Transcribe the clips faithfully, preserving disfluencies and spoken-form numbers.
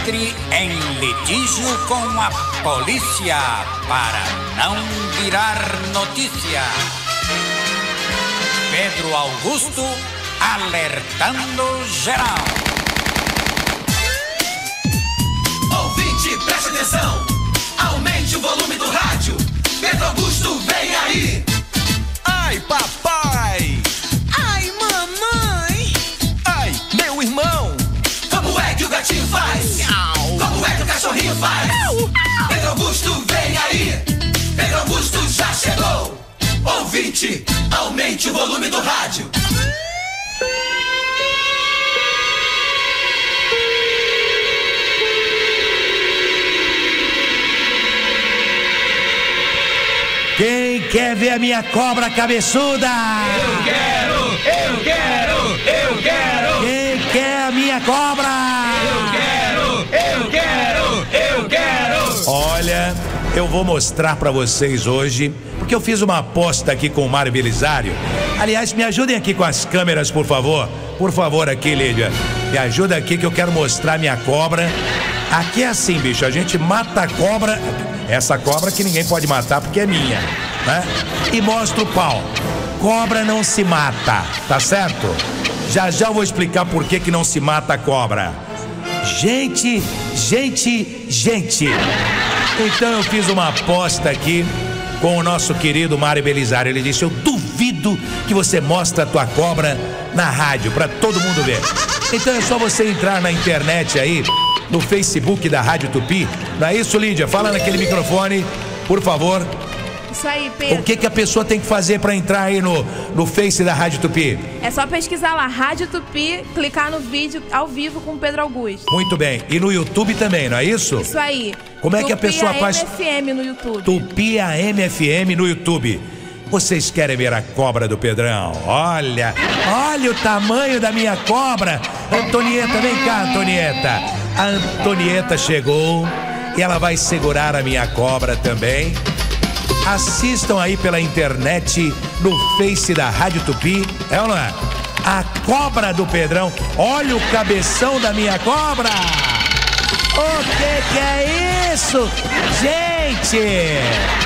entre em litígio com a polícia para não virar notícia. Pedro Augusto alertando geral. Ouvinte, preste atenção. Aumente o volume do rádio. Pedro Augusto vem aí. Ai, papai. Ai, mamãe. Ai, meu irmão. Como é que o gatinho faz? Au. Como é que o cachorrinho faz? Au. Pedro Augusto vem aí. Pedro Augusto já chegou. Ouvinte, aumente o volume do rádio. Quem quer ver a minha cobra cabeçuda? Eu quero, eu quero, eu quero. Quem quer a minha cobra? Eu quero, eu quero, eu quero. Olha, eu vou mostrar pra vocês hoje, porque eu fiz uma aposta aqui com o Mário Belisário. Aliás, me ajudem aqui com as câmeras, por favor. Por favor, aqui, Lídia. Me ajuda aqui que eu quero mostrar minha cobra. Aqui é assim, bicho, a gente mata a cobra. Essa cobra que ninguém pode matar porque é minha, né? E mostra o pau. Cobra não se mata, tá certo? Já já eu vou explicar por que que não se mata a cobra. Gente, gente, gente. Então eu fiz uma aposta aqui com o nosso querido Mário Belisário. Ele disse: eu duvido que você mostre a tua cobra na rádio pra todo mundo ver. Então é só você entrar na internet aí, no Facebook da Rádio Tupi. Não é isso, Lídia? Fala naquele microfone, por favor. Isso aí, Pedro. O que que a pessoa tem que fazer pra entrar aí no, no Face da Rádio Tupi? É só pesquisar lá, Rádio Tupi, clicar no vídeo ao vivo com o Pedro Augusto. Muito bem. E no YouTube também, não é isso? Isso aí. Como é que a pessoa faz? Tupi A M F M no YouTube. Tupi A M F M no YouTube. Vocês querem ver a cobra do Pedrão? Olha, olha o tamanho da minha cobra. Antonieta, vem cá, Antonieta. A Antonieta chegou e ela vai segurar a minha cobra também. Assistam aí pela internet, no Face da Rádio Tupi. É ou não é? A cobra do Pedrão. Olha o cabeção da minha cobra. O que que é isso, gente?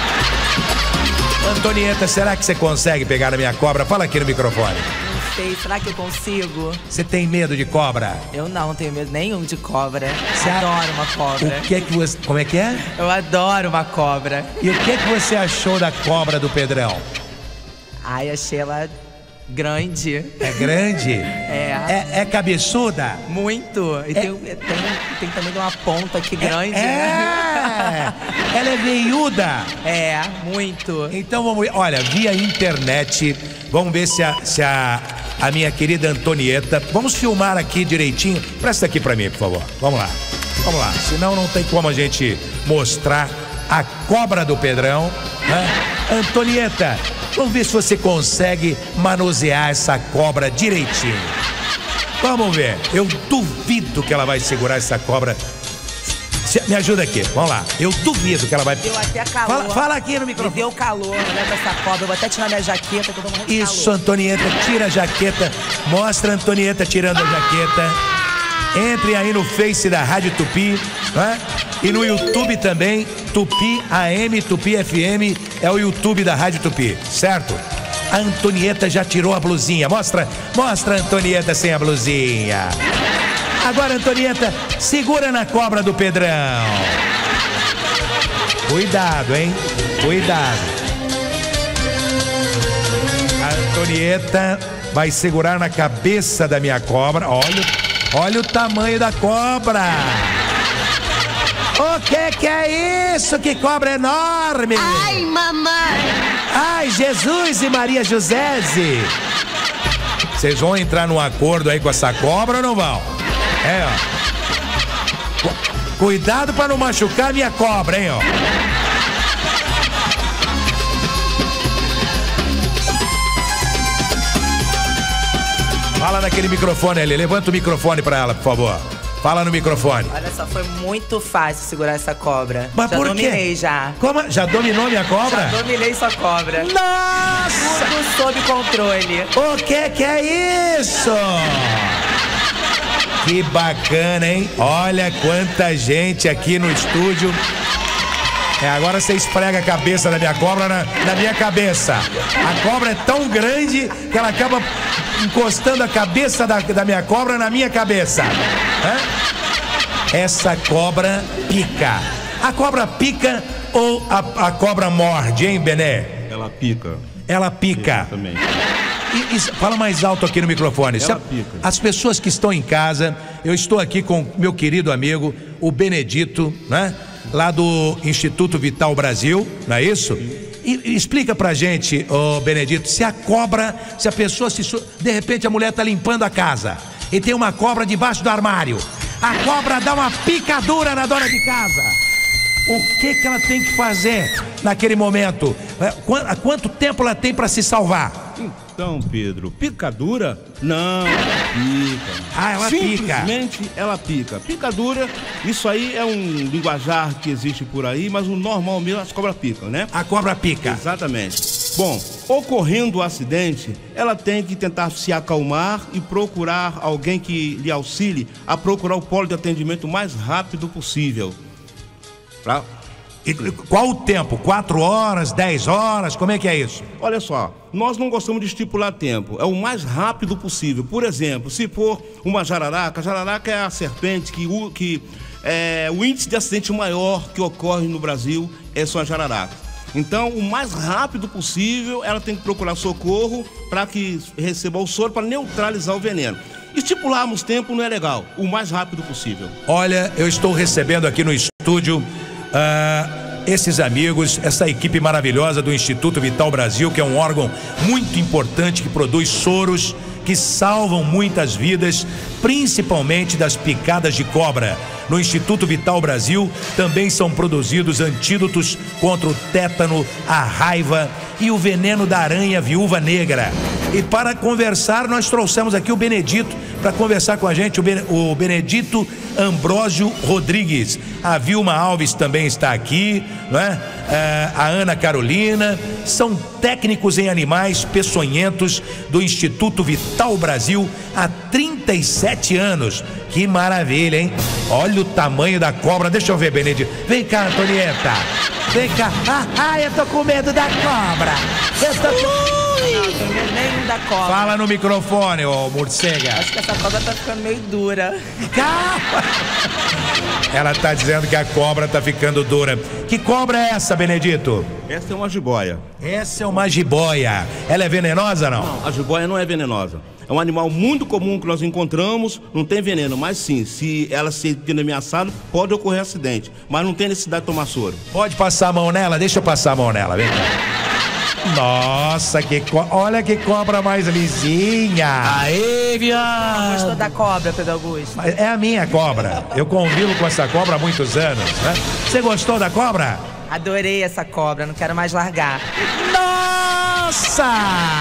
Antonieta, será que você consegue pegar a minha cobra? Fala aqui no microfone. Não sei, será que eu consigo? Você tem medo de cobra? Eu não, não tenho medo nenhum de cobra. Você Adoro uma cobra. O que é que você... Como é que é? Eu adoro uma cobra. E o que é que você achou da cobra do Pedrão? Ai, achei ela grande. É grande? É. É, é cabeçuda? Muito. E É. tem, tem, tem também uma ponta aqui grande. É! Ela é veiuda. É, muito. Então vamos ver. Olha, via internet, vamos ver se a, se a, a minha querida Antonieta... Vamos filmar aqui direitinho. Presta aqui pra mim, por favor. Vamos lá. Vamos lá. Senão não tem como a gente mostrar a cobra do Pedrão, né? Antonieta, vamos ver se você consegue manusear essa cobra direitinho. Vamos ver. Eu duvido que ela vai segurar essa cobra. Se- Me ajuda aqui. Vamos lá. Eu duvido que ela vai... Deu até calor. Fala, fala aqui no Me microfone. deu calor, olha pra essa cobra. Eu vou até tirar minha jaqueta, que eu tô morrendo de Isso, calor. Antonieta, tira a jaqueta. Mostra a Antonieta tirando a jaqueta. Entrem aí no Face da Rádio Tupi, né? E no YouTube também, Tupi A M, Tupi F M, é o YouTube da Rádio Tupi, certo? A Antonieta já tirou a blusinha. Mostra, mostra a Antonieta sem a blusinha. Agora, Antonieta, segura na cobra do Pedrão. Cuidado, hein? Cuidado. A Antonieta vai segurar na cabeça da minha cobra. Olha, olha o tamanho da cobra. O que que é isso? Que cobra enorme! Ai, mamãe! Ai, Jesus e Maria José! Vocês vão entrar num acordo aí com essa cobra ou não vão? É, ó. Cu- Cuidado pra não machucar a minha cobra, hein, ó. Fala naquele microfone ali. Levanta o microfone pra ela, por favor. Fala no microfone. Olha só, foi muito fácil segurar essa cobra. Mas já por quê? dominei já. Como? Já dominou minha cobra? Já dominei sua cobra. Nossa! Tudo sob controle. O que que é isso? Que bacana, hein? Olha quanta gente aqui no estúdio. É, agora você esfrega a cabeça da minha cobra na, na minha cabeça. A cobra é tão grande que ela acaba encostando a cabeça da, da minha cobra na minha cabeça. Hã? Essa cobra pica. A cobra pica ou a, a cobra morde, hein, Bené? Ela pica. Ela pica. Também. E, e, fala mais alto aqui no microfone. Ela pica. As pessoas que estão em casa, eu estou aqui com meu querido amigo, o Benedito, né? Lá do Instituto Vital Brasil, não é isso? E, e explica pra gente, ô Benedito, se a cobra, se a pessoa se... De repente a mulher tá limpando a casa e tem uma cobra debaixo do armário. A cobra dá uma picadura na dona de casa. O que que ela tem que fazer naquele momento? Há quanto tempo ela tem para se salvar? Então, Pedro, picadura? Não, ela pica. Ah, ela pica. Simplesmente ela pica. Picadura, isso aí é um linguajar que existe por aí, mas o normal mesmo, as cobras picam, né? A cobra pica. Exatamente. Bom, ocorrendo o acidente, ela tem que tentar se acalmar e procurar alguém que lhe auxilie a procurar o polo de atendimento o mais rápido possível. Pra... E qual o tempo? Quatro horas, dez horas? Como é que é isso? Olha só, nós não gostamos de estipular tempo. É o mais rápido possível. Por exemplo, se for uma jararaca, a jararaca é a serpente que, o, que é, o índice de acidente maior que ocorre no Brasil é só a jararaca. Então, o mais rápido possível, ela tem que procurar socorro para que receba o soro para neutralizar o veneno. Estipularmos tempo não é legal. O mais rápido possível. Olha, eu estou recebendo aqui no estúdio Uh, esses amigos, essa equipe maravilhosa do Instituto Vital Brasil, que é um órgão muito importante que produz soros que salvam muitas vidas, principalmente das picadas de cobra. No Instituto Vital Brasil também são produzidos antídotos contra o tétano, a raiva e o veneno da aranha viúva negra. E para conversar, nós trouxemos aqui o Benedito para conversar com a gente, o, ben, o Benedito Ambrósio Rodrigues. A Vilma Alves também está aqui, não é? É, a Ana Carolina. São técnicos em animais peçonhentos do Instituto Vital Brasil há trinta e sete anos. Que maravilha, hein? Olha o tamanho da cobra. Deixa eu ver, Benedito. Vem cá, Antonieta. Vem cá. Ah, ah, eu tô com medo da cobra. Eu tô com... Nem da cobra. Fala no microfone, ô morcega. Acho que essa cobra tá ficando meio dura. Calma. Ela tá dizendo que a cobra tá ficando dura. Que cobra é essa, Benedito? Essa é uma jiboia. Essa é uma jiboia. Ela é venenosa, não? Não, a jiboia não é venenosa. É um animal muito comum que nós encontramos, não tem veneno, mas sim, se ela se sentir ameaçada, pode ocorrer acidente, mas não tem necessidade de tomar soro. Pode passar a mão nela? Deixa eu passar a mão nela, vem cá. Nossa, que co... olha que cobra mais lisinha. Aê, viado. Gostou da cobra, Pedro Augusto? Mas é a minha cobra. Eu convivo com essa cobra há muitos anos, né? Você gostou da cobra? Adorei essa cobra, não quero mais largar. Nossa!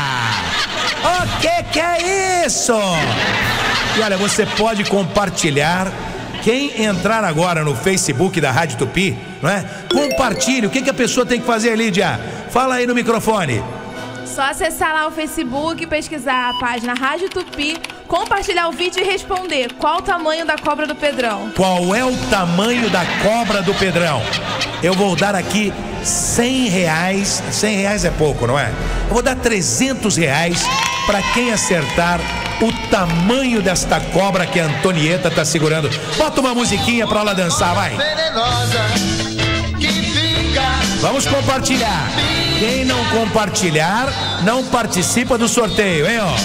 O que que é isso? E olha, você pode compartilhar. Quem entrar agora no Facebook da Rádio Tupi, não é? Compartilhe. O que que a pessoa tem que fazer, Lídia? Fala aí no microfone. Só acessar lá o Facebook, pesquisar a página Rádio Tupi, compartilhar o vídeo e responder qual o tamanho da cobra do Pedrão. Qual é o tamanho da cobra do Pedrão? Eu vou dar aqui cem reais. cem reais é pouco, não é? Eu vou dar trezentos reais para quem acertar o tamanho desta cobra que a Antonieta tá segurando. Bota uma musiquinha pra ela dançar, vai. Vamos compartilhar. Quem não compartilhar, não participa do sorteio, hein, ó.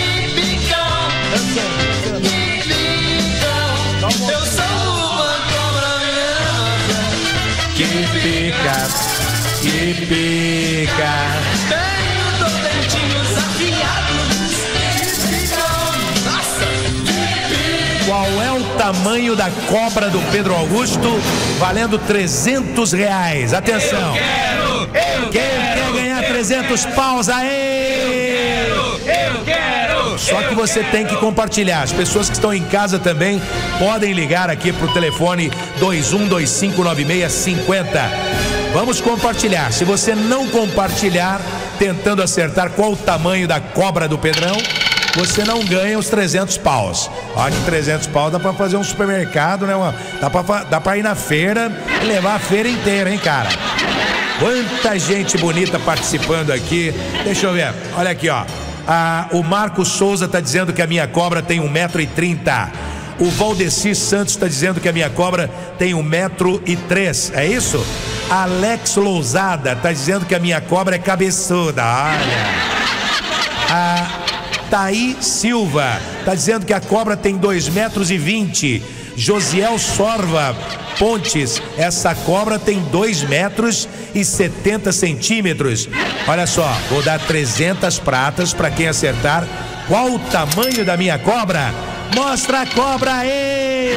Eu sou uma cobra venenosa Que pica, que pica. Tenho dois dentinhos afiados que picam. Nossa! Qual é o tamanho da cobra do Pedro Augusto? Valendo trezentos reais. Atenção. Eu quero! Eu Quem quero! quer ganhar trezentos paus aí? Eu quero! Eu quero! Só que você tem que compartilhar. As pessoas que estão em casa também podem ligar aqui pro telefone dois um dois cinco nove seis cinco zero. Vamos compartilhar. Se você não compartilhar, tentando acertar qual o tamanho da cobra do Pedrão, você não ganha os trezentos paus. Olha que trezentos pau dá pra fazer um supermercado, né? Uma, dá, pra, dá pra ir na feira e levar a feira inteira, hein, cara? Quanta gente bonita participando aqui. Deixa eu ver. Olha aqui, ó. Ah, o Marcos Souza tá dizendo que a minha cobra tem um metro e trinta. O Valdeci Santos tá dizendo que a minha cobra tem um metro e três. É isso? Alex Lousada tá dizendo que a minha cobra é cabeçuda. Olha. A Thaí Silva tá dizendo que a cobra tem dois metros e vinte. Josiel Sorva Pontes, essa cobra tem dois metros e setenta centímetros. Olha só, vou dar trezentas pratas para quem acertar qual o tamanho da minha cobra. Mostra a cobra aí!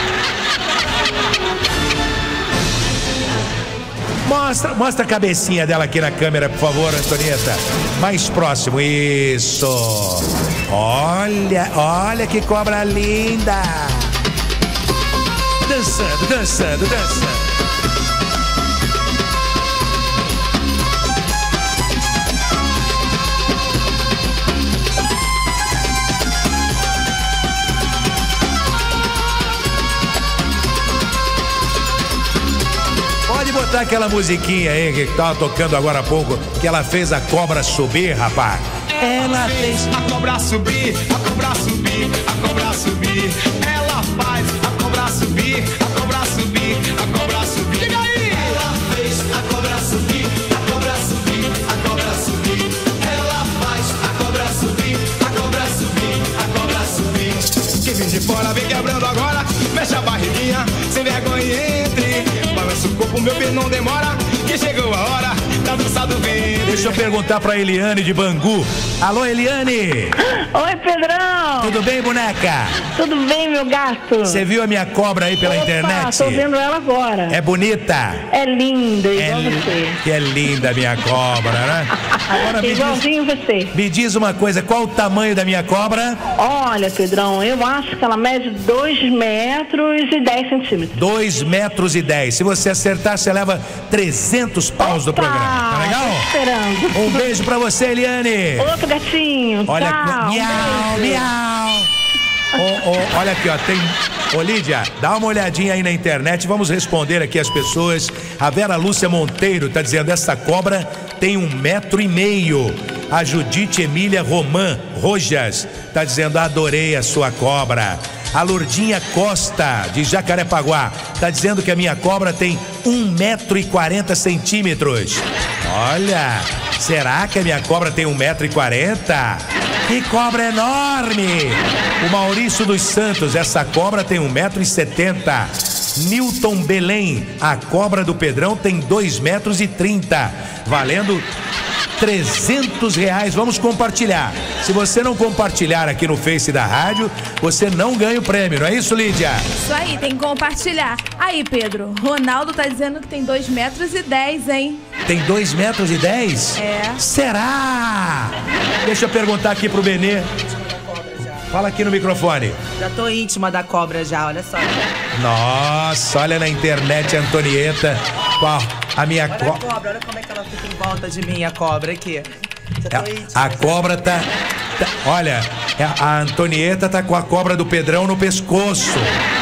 Mostra, mostra a cabecinha dela aqui na câmera, por favor, Antonieta. Mais próximo, isso. Olha, olha que cobra linda. Dançando, dançando, dançando. Pode botar aquela musiquinha aí que tava tocando agora há pouco, que ela fez a cobra subir, rapaz. Ela fez a cobra subir, a cobra subir, a cobra subir. Ela faz a cobra subir, a cobra subir, a cobra subir. Diga aí! Ela fez a cobra subir, a cobra subir, a cobra subir. Ela faz a cobra subir, a cobra subir, a cobra subir. Quem vem de fora vem quebrando agora, mexe a barriguinha, sem vergonha e entre. Balança o corpo, meu bem, não demora, que chegou a hora da dança do ventre. Deixa eu perguntar pra Eliane de Bangu. Alô, Eliane! Oi, Pedrão! Tudo bem, boneca? Tudo bem, meu gato? Você viu a minha cobra aí pela Opa, internet? tô vendo ela agora. É bonita? É linda, igual é, você. Que é linda a minha cobra, né? Agora me Igualzinho diz, você. Me diz uma coisa, qual o tamanho da minha cobra? Olha, Pedrão, eu acho que ela mede dois metros e dez centímetros. dois metros e dez. Se você acertar, você leva trezentos paus do programa. Tá legal? Tô esperando. Um beijo pra você, Eliane. Outro gatinho. Olha, tchau. miau, Um miau. Oh, oh, olha aqui, ó, tem... Ô, Lídia, dá uma olhadinha aí na internet, vamos responder aqui as pessoas. A Vera Lúcia Monteiro tá dizendo, essa cobra tem um metro e meio. A Judite Emília Romã Rojas tá dizendo, adorei a sua cobra. A Lourdinha Costa, de Jacarepaguá, tá dizendo que a minha cobra tem um metro e quarenta centímetros. Olha, será que a minha cobra tem um metro e quarenta? Que cobra enorme! O Maurício dos Santos, essa cobra tem um metro e setenta. Newton Belém, a cobra do Pedrão tem dois metros e trinta. Valendo trezentos reais, vamos compartilhar. Se você não compartilhar aqui no Face da rádio, você não ganha o prêmio, não é isso, Lídia? Isso aí, tem que compartilhar. Aí, Pedro, Ronaldo tá dizendo que tem dois metros e dez, hein? Tem dois metros e dez? É. Será? Deixa eu perguntar aqui pro Benê. Fala aqui no microfone. Já tô íntima da cobra já, olha só. Nossa, olha na internet a Antonieta com a, a minha Olha cobra. a cobra, olha como é que ela fica em volta de mim, a cobra aqui. Já tô íntima. A, a cobra tá, tá... Olha, a Antonieta tá com a cobra do Pedrão no pescoço.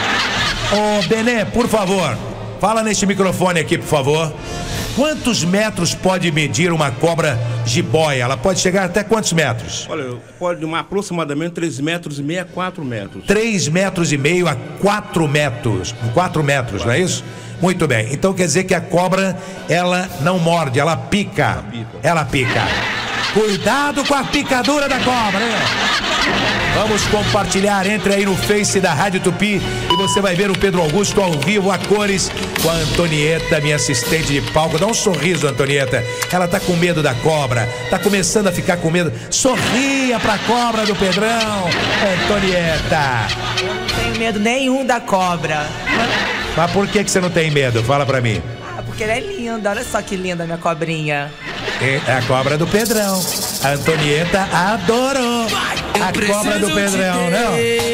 Ô, Benê, por favor, fala neste microfone aqui, por favor. Quantos metros pode medir uma cobra jiboia? Ela pode chegar até quantos metros? Olha, pode uma, aproximadamente três metros e meio a quatro metros. três metros e meio a quatro metros. quatro metros, não é isso? Muito bem. Então quer dizer que a cobra, ela não morde, ela pica. Ela pica. Cuidado com a picadura da cobra, hein? Vamos compartilhar, entre aí no Face da Rádio Tupi e você vai ver o Pedro Augusto ao vivo, a cores, com a Antonieta, minha assistente de palco. Dá um sorriso, Antonieta. Ela tá com medo da cobra, tá começando a ficar com medo. Sorria pra cobra do Pedrão, Antonieta. Eu não tenho medo nenhum da cobra. Mas por que que você não tem medo? Fala pra mim. Ah, porque ela é linda, olha só que linda a minha cobrinha. É a cobra do Pedrão. A Antonieta adorou a cobra do Pedrão, não?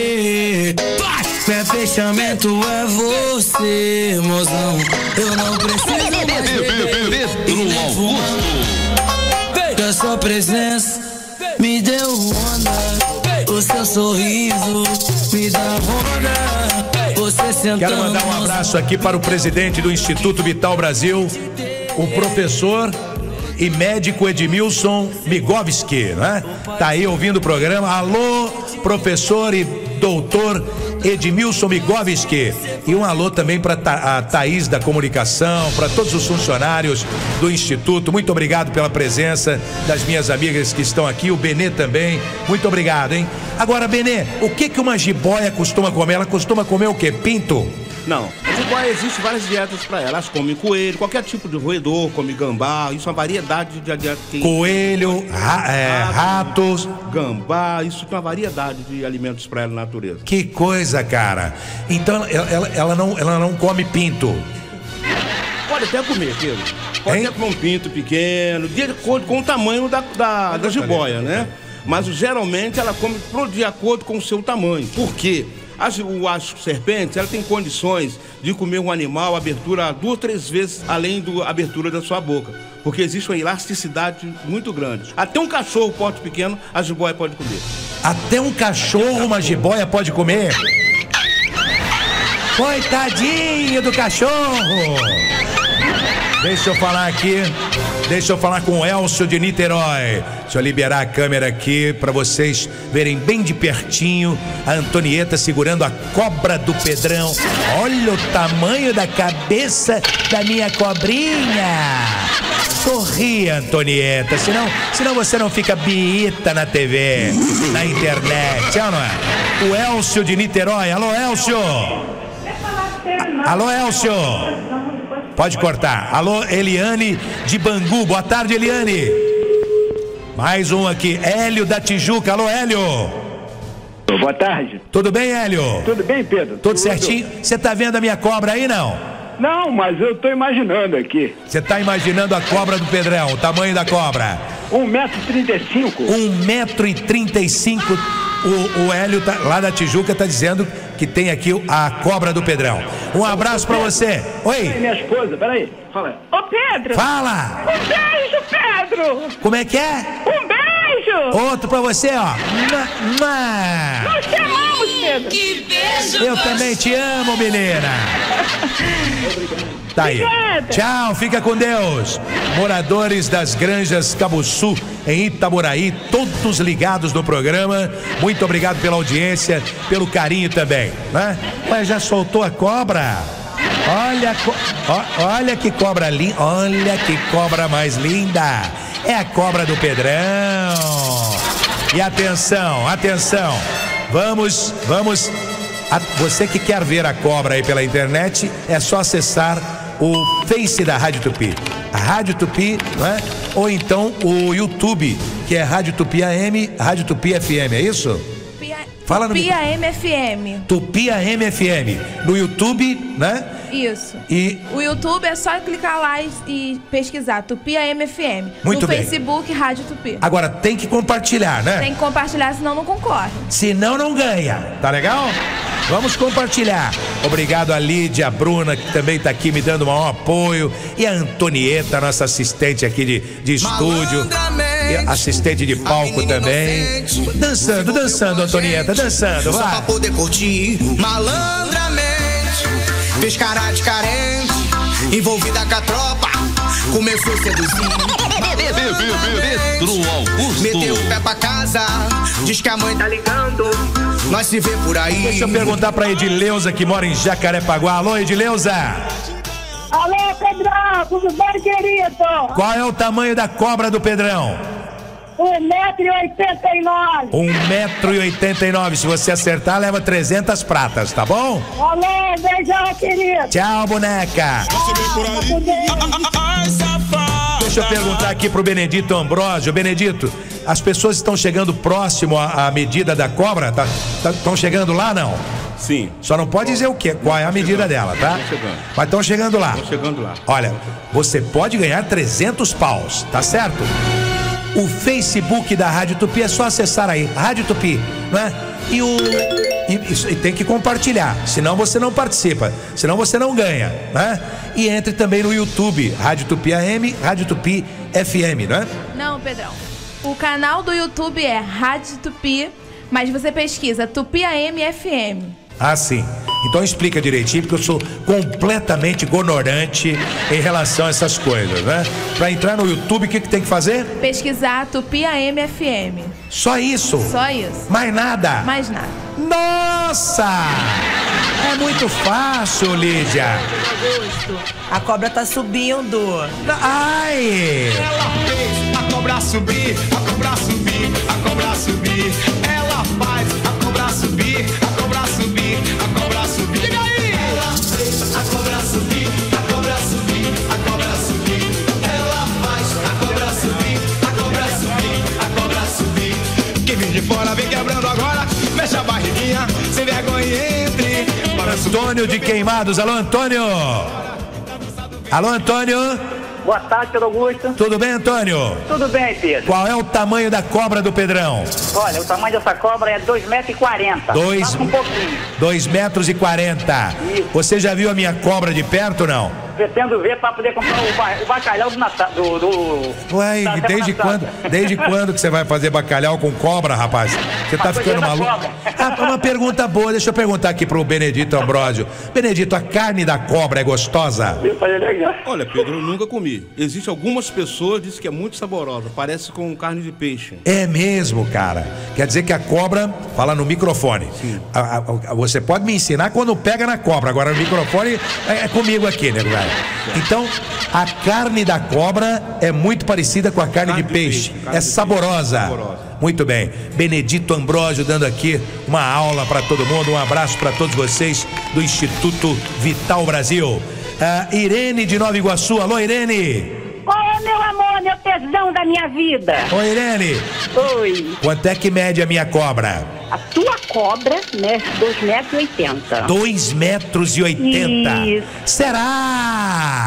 Meu fechamento é você, mozão. Eu não preciso mais Pedro Augusto. Que a sua presença me deu onda. sorriso me dá onda. Você sentando. Quero mandar um abraço aqui para o presidente do Instituto Vital Brasil, o professor e médico Edmilson Migovski, né? Tá aí ouvindo o programa. Alô, professor e doutor Edmilson Migovski. E um alô também para a Thaís da Comunicação, para todos os funcionários do Instituto. Muito obrigado pela presença das minhas amigas que estão aqui, o Benê também. Muito obrigado, hein? Agora, Benê, o que que uma jiboia costuma comer? Ela costuma comer o quê? Pinto? Não, a jiboia existe várias dietas para ela. Elas comem coelho, qualquer tipo de roedor, come gambá. Isso é uma variedade de dieta. Coelho, ra é, ratos, gambá. Isso é uma variedade de alimentos para ela na natureza. Que coisa, cara. Então ela, ela, ela, não, ela não come pinto. Pode até comer, Pedro. Pode hein? até comer um pinto pequeno, de acordo com o tamanho da, da, da jiboia, né? Mas geralmente ela come de acordo com o seu tamanho. Por quê? As, as serpentes, ela tem condições de comer um animal, abertura duas, três vezes além da abertura da sua boca. Porque existe uma elasticidade muito grande. Até um cachorro, porte pequeno, a jiboia pode comer. Até um cachorro, uma jiboia pode comer? Coitadinho do cachorro! Deixa eu falar aqui, deixa eu falar com o Elcio de Niterói. Deixa eu liberar a câmera aqui para vocês verem bem de pertinho a Antonieta segurando a cobra do Pedrão. Olha o tamanho da cabeça da minha cobrinha. Sorria, Antonieta, senão, senão você não fica biita na T V, na internet, é ou não é? O Elcio de Niterói, alô Elcio! Alô Elcio! Pode cortar. Alô, Eliane de Bangu. Boa tarde, Eliane. Mais um aqui. Hélio da Tijuca. Alô, Hélio. Boa tarde. Tudo bem, Hélio? Tudo bem, Pedro? Tudo, Tudo certinho? Você tá vendo a minha cobra aí, não? Não, mas eu tô imaginando aqui. Você tá imaginando a cobra do Pedrão, o tamanho da cobra? Um metro e trinta e cinco. Um metro e trinta e cinco. O, o Hélio tá, lá da Tijuca tá dizendo que tem aqui a cobra do Pedrão. Um abraço pra você. Oi. Peraí, minha esposa, peraí. Fala. Ô, Pedro. Fala. Um beijo, Pedro. Como é que é? Um beijo. Outro pra você, ó. Nós te amamos, Pedro. Que beijo. Eu também te amo, menina. Tá aí. Obrigada. Tchau, fica com Deus. Moradores das Granjas Cabuçu, em Itaboraí, todos ligados no programa. Muito obrigado pela audiência, pelo carinho também, né? Mas já soltou a cobra? Olha, co... olha que cobra linda, olha que cobra mais linda. É a cobra do Pedrão. E atenção, atenção. Vamos, vamos. Você que quer ver a cobra aí pela internet, é só acessar o Face da Rádio Tupi, a Rádio Tupi, não é? Ou então o YouTube, que é Rádio Tupi A M, Rádio Tupi F M, é isso? Tupi, Fala no Tupi A M F M. Tupi A M F M. No YouTube, né? Isso. E o YouTube é só clicar lá e, e pesquisar Tupi A M F M. Muito no bem. Facebook, Rádio Tupi. Agora tem que compartilhar, né? Tem que compartilhar, senão não concorre. Senão não ganha. Tá legal? Vamos compartilhar. Obrigado a Lídia, a Bruna, que também está aqui me dando o maior apoio. E a Antonieta, nossa assistente aqui de, de estúdio. E assistente de palco também. Dançando, dançando, Antonieta, dançando, vai. Só pra poder curtir malandramente. Fez cara de carente, envolvida com a tropa. Começou a seduzir. Pedro Augusto. Meteu o pé pra casa, diz que a mãe tá ligando. Nós se vê por aí. Deixa eu perguntar pra Edileuza, que mora em Jacarepaguá. Alô, Edileuza. Alô, Pedrão, tudo bem, querido? Qual é o tamanho da cobra do Pedrão? Um metro e oitenta e nove. Um metro e oitenta e nove. Se você acertar, leva trezentas pratas, tá bom? Alô, beijão, querido. Tchau, boneca. Deixa eu perguntar aqui pro Benedito Ambrosio. Benedito, as pessoas estão chegando próximo à, à medida da cobra? Tá, tá, estão chegando lá, não? Sim. Só não pode dizer o quê? Qual é a medida dela, tá? Mas estão chegando lá. Estão chegando lá. Olha, você pode ganhar trezentos paus, tá certo? O Facebook da Rádio Tupi é só acessar aí, Rádio Tupi, né? E o e, e tem que compartilhar, senão você não participa, senão você não ganha, né? E entre também no YouTube, Rádio Tupi A M, Rádio Tupi F M, né? Não, Pedrão. O canal do YouTube é Rádio Tupi, Mas você pesquisa Tupi A M F M. Ah, sim. Então explica direitinho, porque eu sou completamente ignorante em relação a essas coisas, né? Pra entrar no YouTube, o que, que tem que fazer? Pesquisar Tupi A M F M. Só isso? Só isso. Mais nada? Mais nada. Nossa! É muito fácil, Lídia. A cobra tá subindo. Ai! Ela fez a cobra subir, a cobra subir, a cobra subir. Ela faz a cobra subir, a cobra subir, a cobra subir. Diga aí! Ela fez a cobra subir, a cobra subir, a cobra subir. Ela faz a cobra subir, a cobra subir, a cobra subir. Quem vem de fora vem quebrando agora, mexe a barriguinha, sem vergonha e entre. Antônio de Queimados. Alô, Antônio! Alô, Antônio! Boa tarde, Pedro Augusto. Tudo bem, Antônio? Tudo bem, Pedro. Qual é o tamanho da cobra do Pedrão? Olha, o tamanho dessa cobra é dois metros e quarenta. Dois... Passa um pouquinho. dois metros e quarenta. Isso. Você já viu a minha cobra de perto ou não? Pretendo ver para poder comprar o, ba o bacalhau do Natal. Do, do, Ué, da desde quando, desde quando que você vai fazer bacalhau com cobra, rapaz? Você tá ficando maluco? Ah, uma pergunta boa, deixa eu perguntar aqui pro Benedito Ambrósio. Benedito, a carne da cobra é gostosa? Olha, Pedro, eu nunca comi. Existem algumas pessoas que dizem que é muito saborosa, parece com carne de peixe. É mesmo, cara. Quer dizer que a cobra, fala no microfone. Sim. A, a, a, você pode me ensinar quando pega na cobra, agora o microfone é, é comigo aqui, né, velho? Então, a carne da cobra é muito parecida com a carne, carne de peixe. De peixe. É saborosa. saborosa. Muito bem. Benedito Ambrósio dando aqui uma aula para todo mundo. Um abraço para todos vocês do Instituto Vital Brasil. Uh, Irene de Nova Iguaçu. Alô, Irene. Oi, meu amor, meu tesão da minha vida. Oi, Irene. Oi. Quanto é que mede a minha cobra? A tua cobra mede dois metros e oitenta. dois metros e oitenta? Isso. Será?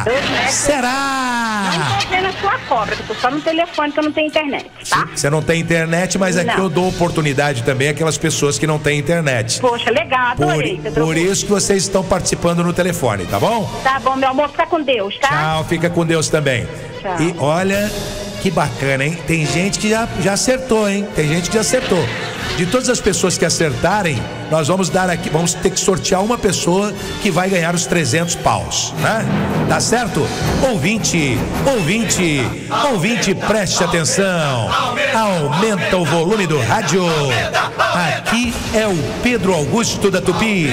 Será? Não tô vendo a sua cobra, que eu tô só no telefone que eu não tenho internet, tá? Você não tem internet, mas aqui não. eu dou oportunidade também àquelas pessoas que não têm internet. Poxa, legal, adorei. Por, por isso que vocês estão participando no telefone, tá bom? Tá bom, meu amor, fica com Deus, tá? Tchau, fica com Deus também. Tchau. E olha, que bacana, hein? Tem gente que já, já acertou, hein? Tem gente que já acertou. De todas as pessoas que acertarem, nós vamos dar aqui, vamos ter que sortear uma pessoa que vai ganhar os trezentos paus, né? Tá certo? Ouvinte, ouvinte, ouvinte, preste atenção. Aumenta o volume do rádio. Aqui é o Pedro Augusto da Tupi.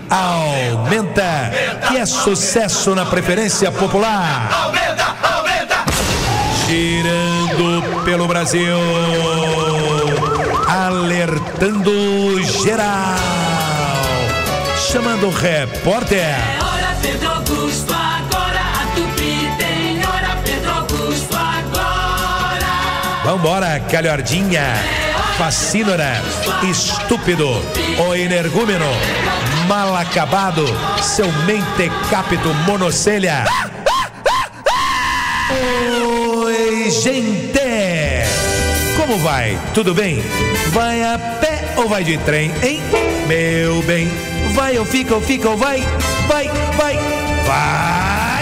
Aumenta, que é sucesso na preferência popular. Girando pelo Brasil, alertando geral, chamando o repórter. É hora, Pedro Augusto, agora a Tupi tem hora, Pedro Augusto, agora. Vambora, calhordinha, fascínora, estúpido, o energúmeno, mal acabado, seu mentecapto monocelha. Oi, gente! Como vai? Tudo bem? Vai a pé ou vai de trem, hein? Meu bem, vai ou fica ou fica ou vai? Vai, vai, vai!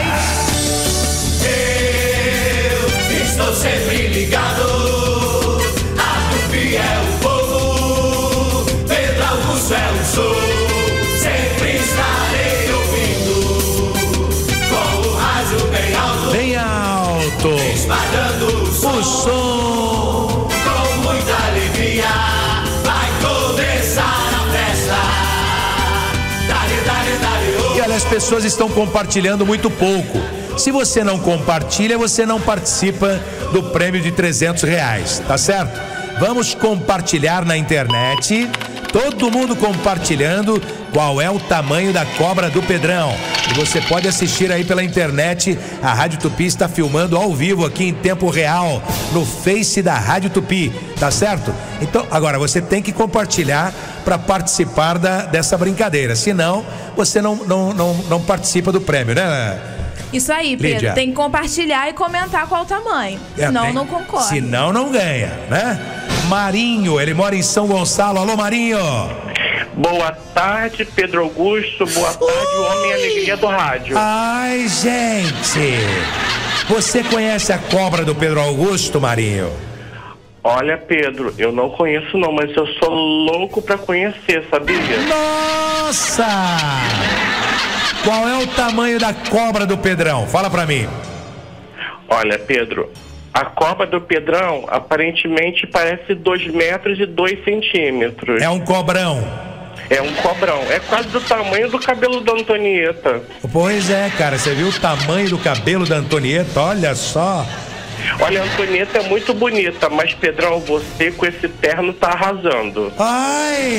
Eu estou sempre ligado, a Tupi é o povo, Pedro Augusto é o som, sempre estarei ouvindo, com o rádio bem alto. Bem alto, espalhando o som, o som, com muita alegria, vai começar a festa. Dale, dale, dale, oh. E olha, as pessoas estão compartilhando muito pouco. Se você não compartilha, você não participa do prêmio de trezentos reais, tá certo? Vamos compartilhar na internet, todo mundo compartilhando qual é o tamanho da cobra do Pedrão. E você pode assistir aí pela internet, a Rádio Tupi está filmando ao vivo aqui em tempo real, no Face da Rádio Tupi, tá certo? Então, agora você tem que compartilhar para participar da, dessa brincadeira, senão você não, não, não, não participa do prêmio, né? Isso aí, Pedro. Lídia. Tem que compartilhar e comentar qual o tamanho. É, senão tem, não concorre. Senão não ganha, né? Marinho, ele mora em São Gonçalo. Alô, Marinho. Boa tarde, Pedro Augusto. Boa tarde, o homem e alegria do rádio. Ai, gente. Você conhece a cobra do Pedro Augusto, Marinho? Olha, Pedro, eu não conheço não, mas eu sou louco pra conhecer, sabia? Nossa! Qual é o tamanho da cobra do Pedrão? Fala pra mim. Olha, Pedro, a cobra do Pedrão aparentemente parece dois metros e dois centímetros. É um cobrão. É um cobrão. É quase do tamanho do cabelo da Antonieta. Pois é, cara. Você viu o tamanho do cabelo da Antonieta? Olha só. Olha, a Antonieta é muito bonita, mas, Pedrão, você com esse terno tá arrasando. Ai!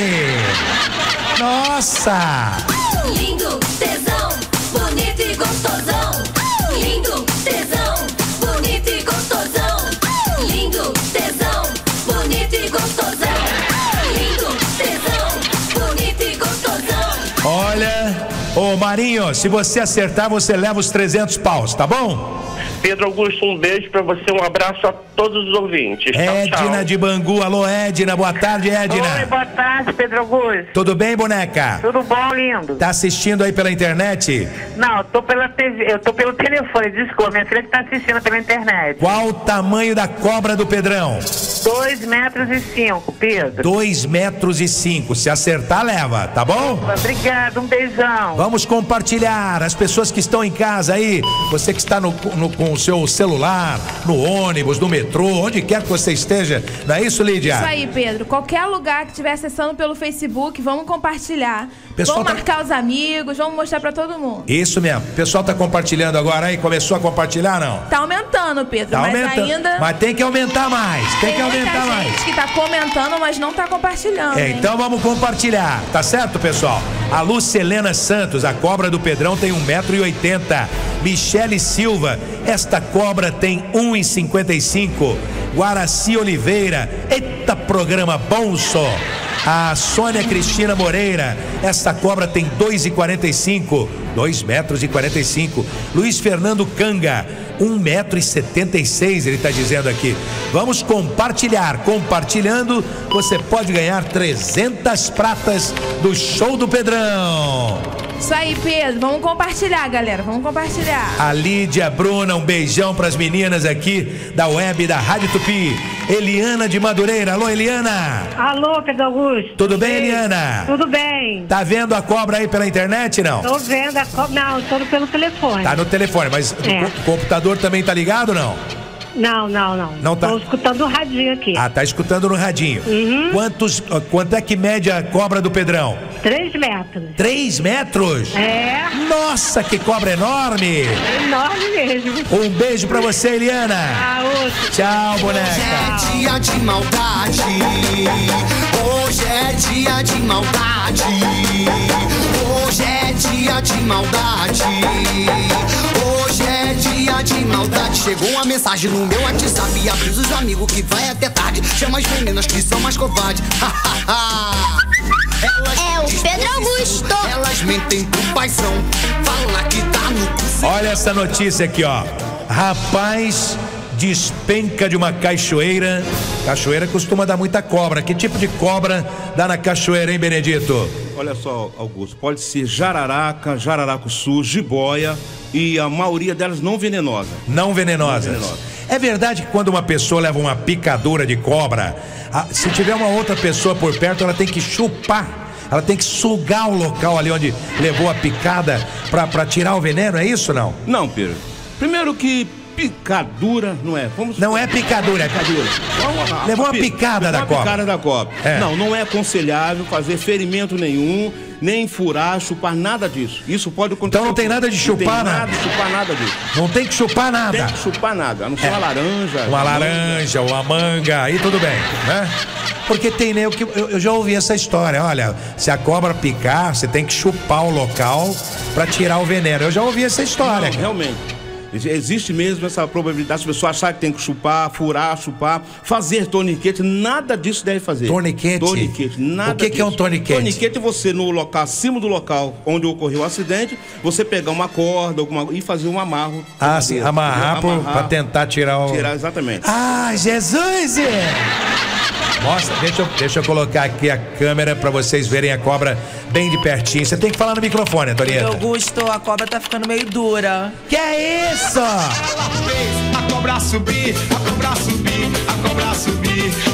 Nossa! Lindo, tesão, bonito e gostosão. Lindo, tesão, bonito e gostosão. Lindo, tesão, bonito e gostosão. Lindo, tesão, bonito e gostosão. Olha, ô Marinho, se você acertar, você leva os trezentos paus, tá bom? Pedro Augusto, um beijo pra você, um abraço a todos os ouvintes. Tchau, Edna tchau. de Bangu, alô Edna, boa tarde, Edna. Oi, boa tarde, Pedro Augusto. Tudo bem, boneca? Tudo bom, lindo? Tá assistindo aí pela internet? Não, eu tô pela T V, eu tô pelo telefone, desculpa, minha filha que tá assistindo pela internet. Qual o tamanho da cobra do Pedrão? Dois metros e cinco, Pedro. Dois metros e cinco, se acertar leva, tá bom? Obrigado, um beijão. Vamos compartilhar, as pessoas que estão em casa aí, você que está no, no, com o seu celular, no ônibus, no metrô, onde quer que você esteja, não é isso, Lídia? Isso aí, Pedro. Qualquer lugar que estiver acessando pelo Facebook, vamos compartilhar. Pessoal vamos tá- marcar os amigos, vamos mostrar pra todo mundo. Isso mesmo, o pessoal tá compartilhando agora aí, começou a compartilhar, não? Tá aumentando, Pedro, Tá mas aumentando, ainda... mas tem que aumentar mais, tem que muita aumentar mais. gente que tá comentando, mas não tá compartilhando, É, hein? então vamos compartilhar, tá certo, pessoal? A Lucelena Santos, a cobra do Pedrão tem um metro e oitenta. Michele Silva, esta cobra tem um e cinquenta e cinco. Guaraci Oliveira, eita programa bom só. A Sônia Cristina Moreira, essa cobra tem dois e quarenta e cinco, dois metros e quarenta e cinco. Luiz Fernando Canga, um metro e setenta e seis, ele está dizendo aqui. Vamos compartilhar, compartilhando, você pode ganhar trezentas pratas do show do Pedrão. Isso aí, Pedro. Vamos compartilhar, galera. Vamos compartilhar. A Lídia, Bruna, um beijão para as meninas aqui da web da Rádio Tupi. Eliana de Madureira, alô Eliana. Alô, Pedro Augusto. Tudo bem, Eliana? Tudo bem. Tá vendo a cobra aí pela internet, não? Tô vendo a cobra. Não, tô pelo telefone. Tá no telefone, mas É. o co- computador também tá ligado, não? Não, não, não. Não tá. Tô escutando o radinho aqui. Ah, tá escutando no radinho. Uhum. Quantos, quanto é que mede a cobra do Pedrão? Três metros. Três metros? É. Nossa, que cobra enorme! É enorme mesmo. Um beijo pra você, Eliana. Ah, outro. Tchau, boneca. Hoje é dia de maldade. Hoje é dia de maldade. Hoje é dia de maldade. Hoje é dia de maldade. Chegou uma mensagem no meu WhatsApp e avisa os amigos que vai até tarde. Chama as meninas que são mais covardes. Elas É o Pedro Augusto. Elas mentem com paixão. Fala que tá no cu. Olha essa notícia aqui, ó. Rapaz despenca de uma cachoeira. Cachoeira costuma dar muita cobra. Que tipo de cobra dá na cachoeira, hein, Benedito? Olha só, Augusto, pode ser jararaca, jararacuçu, jiboia e a maioria delas não venenosa. Não venenosas. Não venenosa. É verdade que quando uma pessoa leva uma picadura de cobra, a- se tiver uma outra pessoa por perto, ela tem que chupar. Ela tem que sugar o local ali onde levou a picada pra, pra tirar o veneno, é isso ou não? Não, Pedro. Primeiro que picadura não é. Vamos... Não é picadura, é picadura. Levou uma picada da Levou uma cobra. picada da cobra. É. Não, não é aconselhável fazer ferimento nenhum, nem furar, chupar, nada disso. Isso pode acontecer. Então não tem nada de chupar, Não tem né? nada de chupar nada disso. Não tem que chupar nada. Tem que chupar nada, a não ser É. uma laranja. Uma laranja, uma manga, aí tudo bem, né? Porque tem nego que eu, eu já ouvi essa história. Olha, se a cobra picar, você tem que chupar o local pra tirar o veneno. Eu já ouvi essa história. Não, realmente. Existe mesmo essa probabilidade, as pessoas acharem que tem que chupar, furar, chupar, fazer torniquete, nada disso deve fazer. Torniquete? Torniquete, nada O que que é um disso. torniquete? Torniquete é você no local, acima do local onde ocorreu o acidente, você pegar uma corda alguma, e fazer um amarro. Ah, sim, amarrar, por, pra tentar tirar o... Tirar, exatamente. Ah, Jesus! Mostra, deixa eu, deixa eu colocar aqui a câmera pra vocês verem a cobra bem de pertinho. Você tem que falar no microfone, Antonieta. Augusto, a cobra tá ficando meio dura. Que é isso? A cobra subir, a cobra subir, a cobra subir.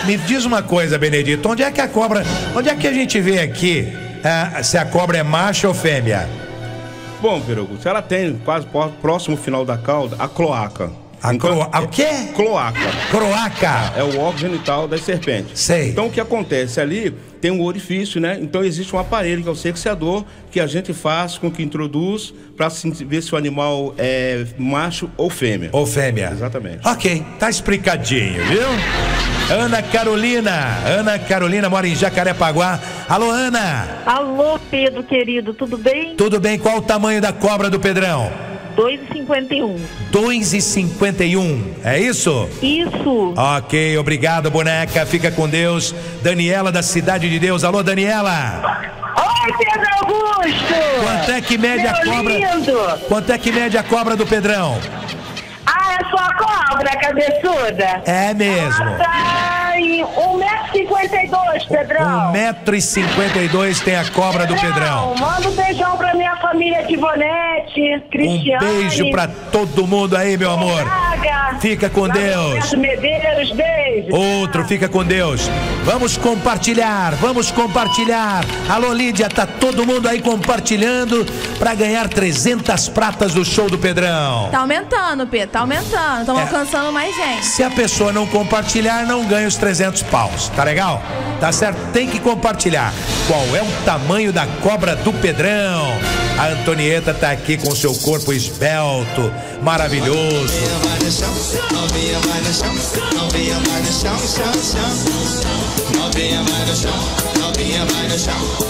me diz uma coisa, Benedito, onde é que a cobra, onde é que a gente vê aqui ah, se a cobra é macho ou fêmea? Bom, Perugo, se ela tem quase próximo final da cauda, a cloaca. A então, cro... a o quê? Cloaca. Croaca. É o órgão genital das serpentes. Sei. Então o que acontece ali, tem um orifício, né? Então existe um aparelho que é o sexador que a gente faz com que introduz para ver se o animal é macho ou fêmea. Ou fêmea. Exatamente. Ok, tá explicadinho, viu? Ana Carolina. Ana Carolina mora em Jacarepaguá. Alô, Ana. Alô, Pedro, querido, tudo bem? Tudo bem, qual o tamanho da cobra do Pedrão? dois e cinquenta e um. dois e cinquenta e um, é isso? Isso. Ok, obrigado, boneca. Fica com Deus. Daniela da Cidade de Deus. Alô, Daniela. Oi, Pedro Augusto. Quanto é que mede Meu a cobra? lindo. Quanto é que mede a cobra do Pedrão? Ah, é sua cobra, cabeçuda? É mesmo. Ela tá em um metro e cinquenta e dois, Pedrão. um metro e cinquenta e dois tem a cobra do Pedrão. Manda um beijão pra minha família de Ivonete, Cristiane. Um beijo pra todo mundo aí, meu amor. Braga, Fica com Deus. Medeiros, beijo. Outro, fica com Deus. Vamos compartilhar, vamos compartilhar. Alô, Lídia, tá todo mundo aí compartilhando pra ganhar trezentas pratas do show do Pedrão. Tá aumentando, Pedro, tá aumentando. Estamos É. alcançando mais gente. Se a pessoa não compartilhar, não ganha os trezentos paus. Tá legal? Tá certo? Tem que compartilhar. Qual é o tamanho da cobra do Pedrão? A Antonieta tá aqui com seu corpo esbelto, maravilhoso. Novinha vai no chão, novinha vai no chão, chão, chão. Novinha vai no chão, novinha vai no chão.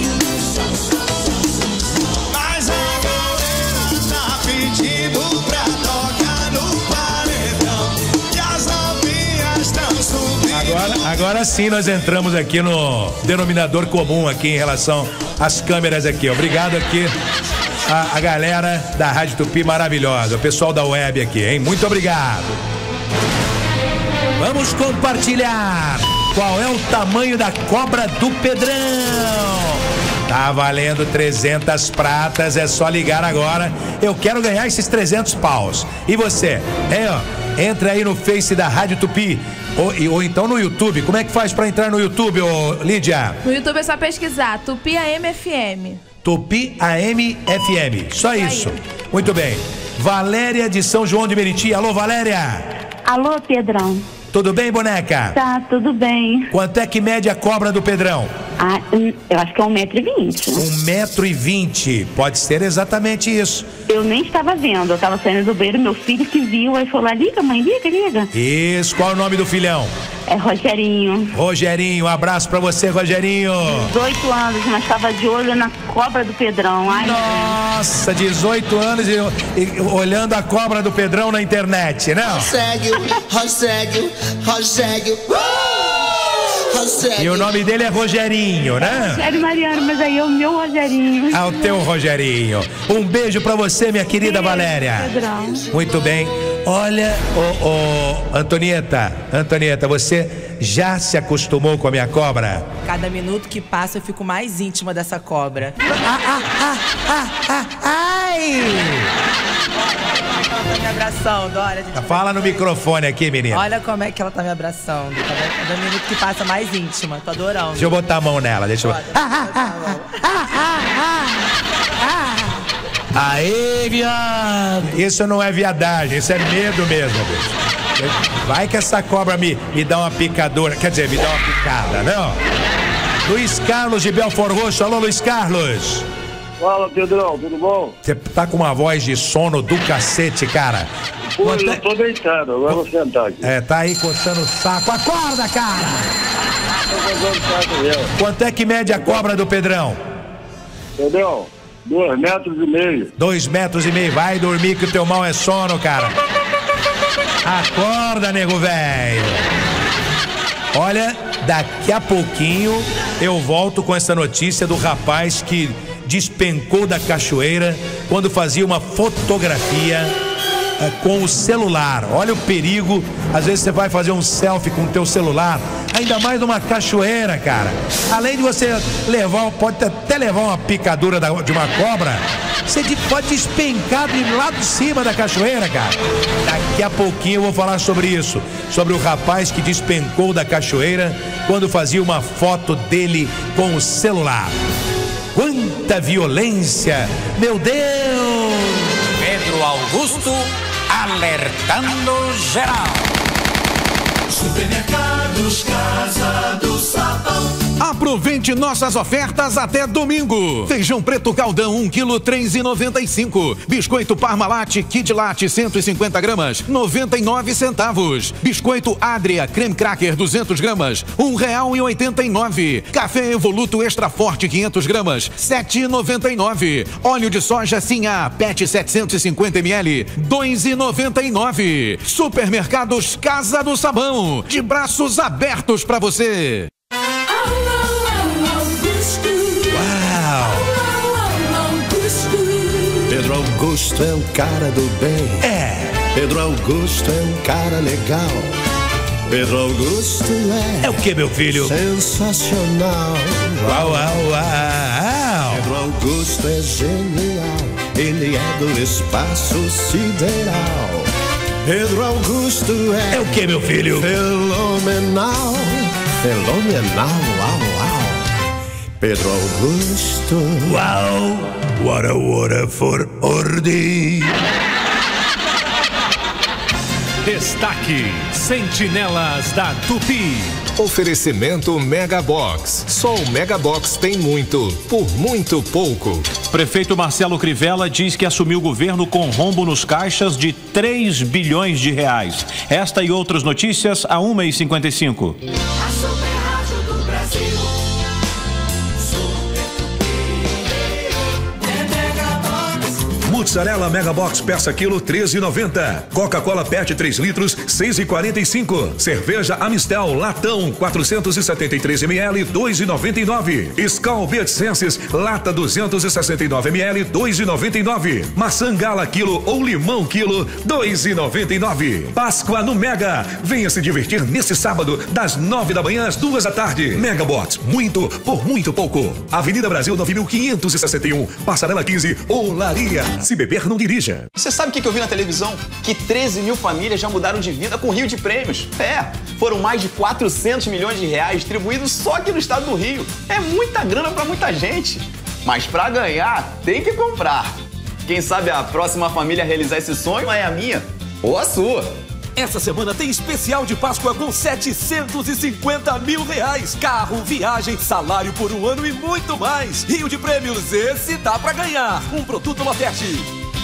Mas a galera tá pedindo pra tocar no paredão. E as novinhas estão subindo. Agora, agora sim nós entramos aqui no denominador comum aqui em relação às câmeras aqui. Obrigado aqui a, a galera da Rádio Tupi maravilhosa, o pessoal da web aqui, hein? Muito obrigado. Vamos compartilhar. Qual é o tamanho da cobra do Pedrão? Tá valendo trezentas pratas, é só ligar agora. Eu quero ganhar esses trezentos paus. E você? É, ó, entra aí no Face da Rádio Tupi. Ou, ou então no YouTube. Como é que faz pra entrar no YouTube, ô Lídia? No YouTube é só pesquisar Tupi A M F M. Tupi A M F M. Só isso. Muito bem. Valéria de São João de Meriti. Alô, Valéria. Alô, Pedrão. Tudo bem, boneca? Tá, tudo bem. Quanto é que mede a cobra do Pedrão? Ah, eu acho que é um metro e vinte. Um metro e vinte. Pode ser exatamente isso. Eu nem estava vendo, eu estava saindo do banheiro, meu filho que viu, aí falou lá, liga, mãe, liga, liga. Isso, qual é o nome do filhão? É Rogerinho. Rogerinho, um abraço pra você, Rogerinho. dezoito anos, mas estava de olho na cobra do Pedrão. Ai, nossa, dezoito anos e, e olhando a cobra do Pedrão na internet, né? Rogério, Rogério, Rogério. E o nome dele é Rogerinho, né? Rogério Mariano, mas aí é o meu Rogerinho. Ah, o teu Rogerinho. Um beijo pra você, minha querida beijo, Valéria. Pedrão. Muito bem. Olha, ô, ô, Antonieta, Antonieta, você já se acostumou com a minha cobra? Cada minuto que passa eu fico mais íntima dessa cobra. Ah, ah, ah, ah, ah, ai! Ela tá me abraçando, olha. Gente, fala no microfone aqui, menina. Olha como é que ela tá me abraçando. Cada minuto que passa mais íntima, tô adorando. Deixa eu botar a mão nela, deixa eu... Pode, ah, ah, ah, ah, ah. Aê, viado! Isso não é viadagem, isso é medo mesmo, bicho. Vai que essa cobra me, me dá uma picadura, quer dizer, me dá uma picada, não? Luiz Carlos de Belfort Roxo, alô, Luiz Carlos. Fala, Pedrão, tudo bom? Você tá com uma voz de sono do cacete, cara. Pô, eu é... tô deitado, agora vou sentar aqui. É, tá aí coçando o saco. Acorda, cara! Quanto é que mede a cobra do Pedrão? Pedrão, dois metros e meio. Dois metros e meio. Vai dormir que o teu mal é sono, cara. Acorda, nego velho. Olha, daqui a pouquinho eu volto com essa notícia do rapaz que despencou da cachoeira quando fazia uma fotografia é, com o celular. Olha o perigo. Às vezes você vai fazer um selfie com o teu celular, ainda mais numa cachoeira, cara. Além de você levar, pode até levar uma picadura da, de uma cobra, você pode despencar de lá de cima da cachoeira, cara. Daqui a pouquinho eu vou falar sobre isso, sobre o rapaz que despencou da cachoeira quando fazia uma foto dele com o celular. Quanta violência, meu Deus! Pedro Augusto alertando geral. Supermercados Casa do Sabão. Aproveite nossas ofertas até domingo. Feijão preto Caldão um quilo três e noventa e cinco. Biscoito Parmalat Kid Latte cento e cinquenta gramas noventa e nove centavos. Biscoito Adria Creme Cracker duzentos gramas um real e oitenta e nove. Café Evoluto Extra Forte quinhentos gramas sete e noventa e nove. Óleo de soja Sinhá Pet setecentos e cinquenta mililitros dois e noventa e nove. Supermercados Casa do Sabão, de braços abertos para você. Pedro Augusto é um cara do bem. É. Pedro Augusto é um cara legal. Pedro Augusto é. É o que, meu filho? Sensacional. Uau, uau, uau. Pedro Augusto é genial. Ele é do espaço sideral. Pedro Augusto é. É o que, meu filho? Fenomenal. Fenomenal, uau, uau. Pedro Augusto. Uau. What a water for Ordi. Destaque: Sentinelas da Tupi. Oferecimento Megabox. Só o Megabox tem muito, por muito pouco. Prefeito Marcelo Crivella diz que assumiu o governo com rombo nos caixas de três bilhões de reais. Esta e outras notícias a uma e cinquenta e cinco. A Super Rádio do Brasil. Mussarela Megabox peça quilo treze e noventa. Coca-Cola Pet três litros seis e quarenta e cinco. Cerveja Amistel latão quatrocentos e setenta e três mililitros dois e noventa e nove. Skol Beat Senses lata duzentos e sessenta e nove mililitros dois e noventa e nove. Maçã Gala quilo ou limão quilo dois e noventa e nove. Páscoa no Mega. Venha se divertir nesse sábado das nove da manhã às duas da tarde. Megabox, muito por muito pouco. Avenida Brasil nove mil quinhentos e sessenta e um, Passarela quinze, Olaria. Se beber, não dirija. Você sabe o que eu vi na televisão? Que treze mil famílias já mudaram de vida com o Rio de Prêmios. É, foram mais de quatrocentos milhões de reais distribuídos só aqui no estado do Rio. É muita grana pra muita gente. Mas pra ganhar, tem que comprar. Quem sabe a próxima família a realizar esse sonho é a minha ou a sua. Essa semana tem especial de Páscoa com setecentos e cinquenta mil reais. Carro, viagem, salário por um ano e muito mais. Rio de Prêmios, esse dá pra ganhar. Um produto Loterte.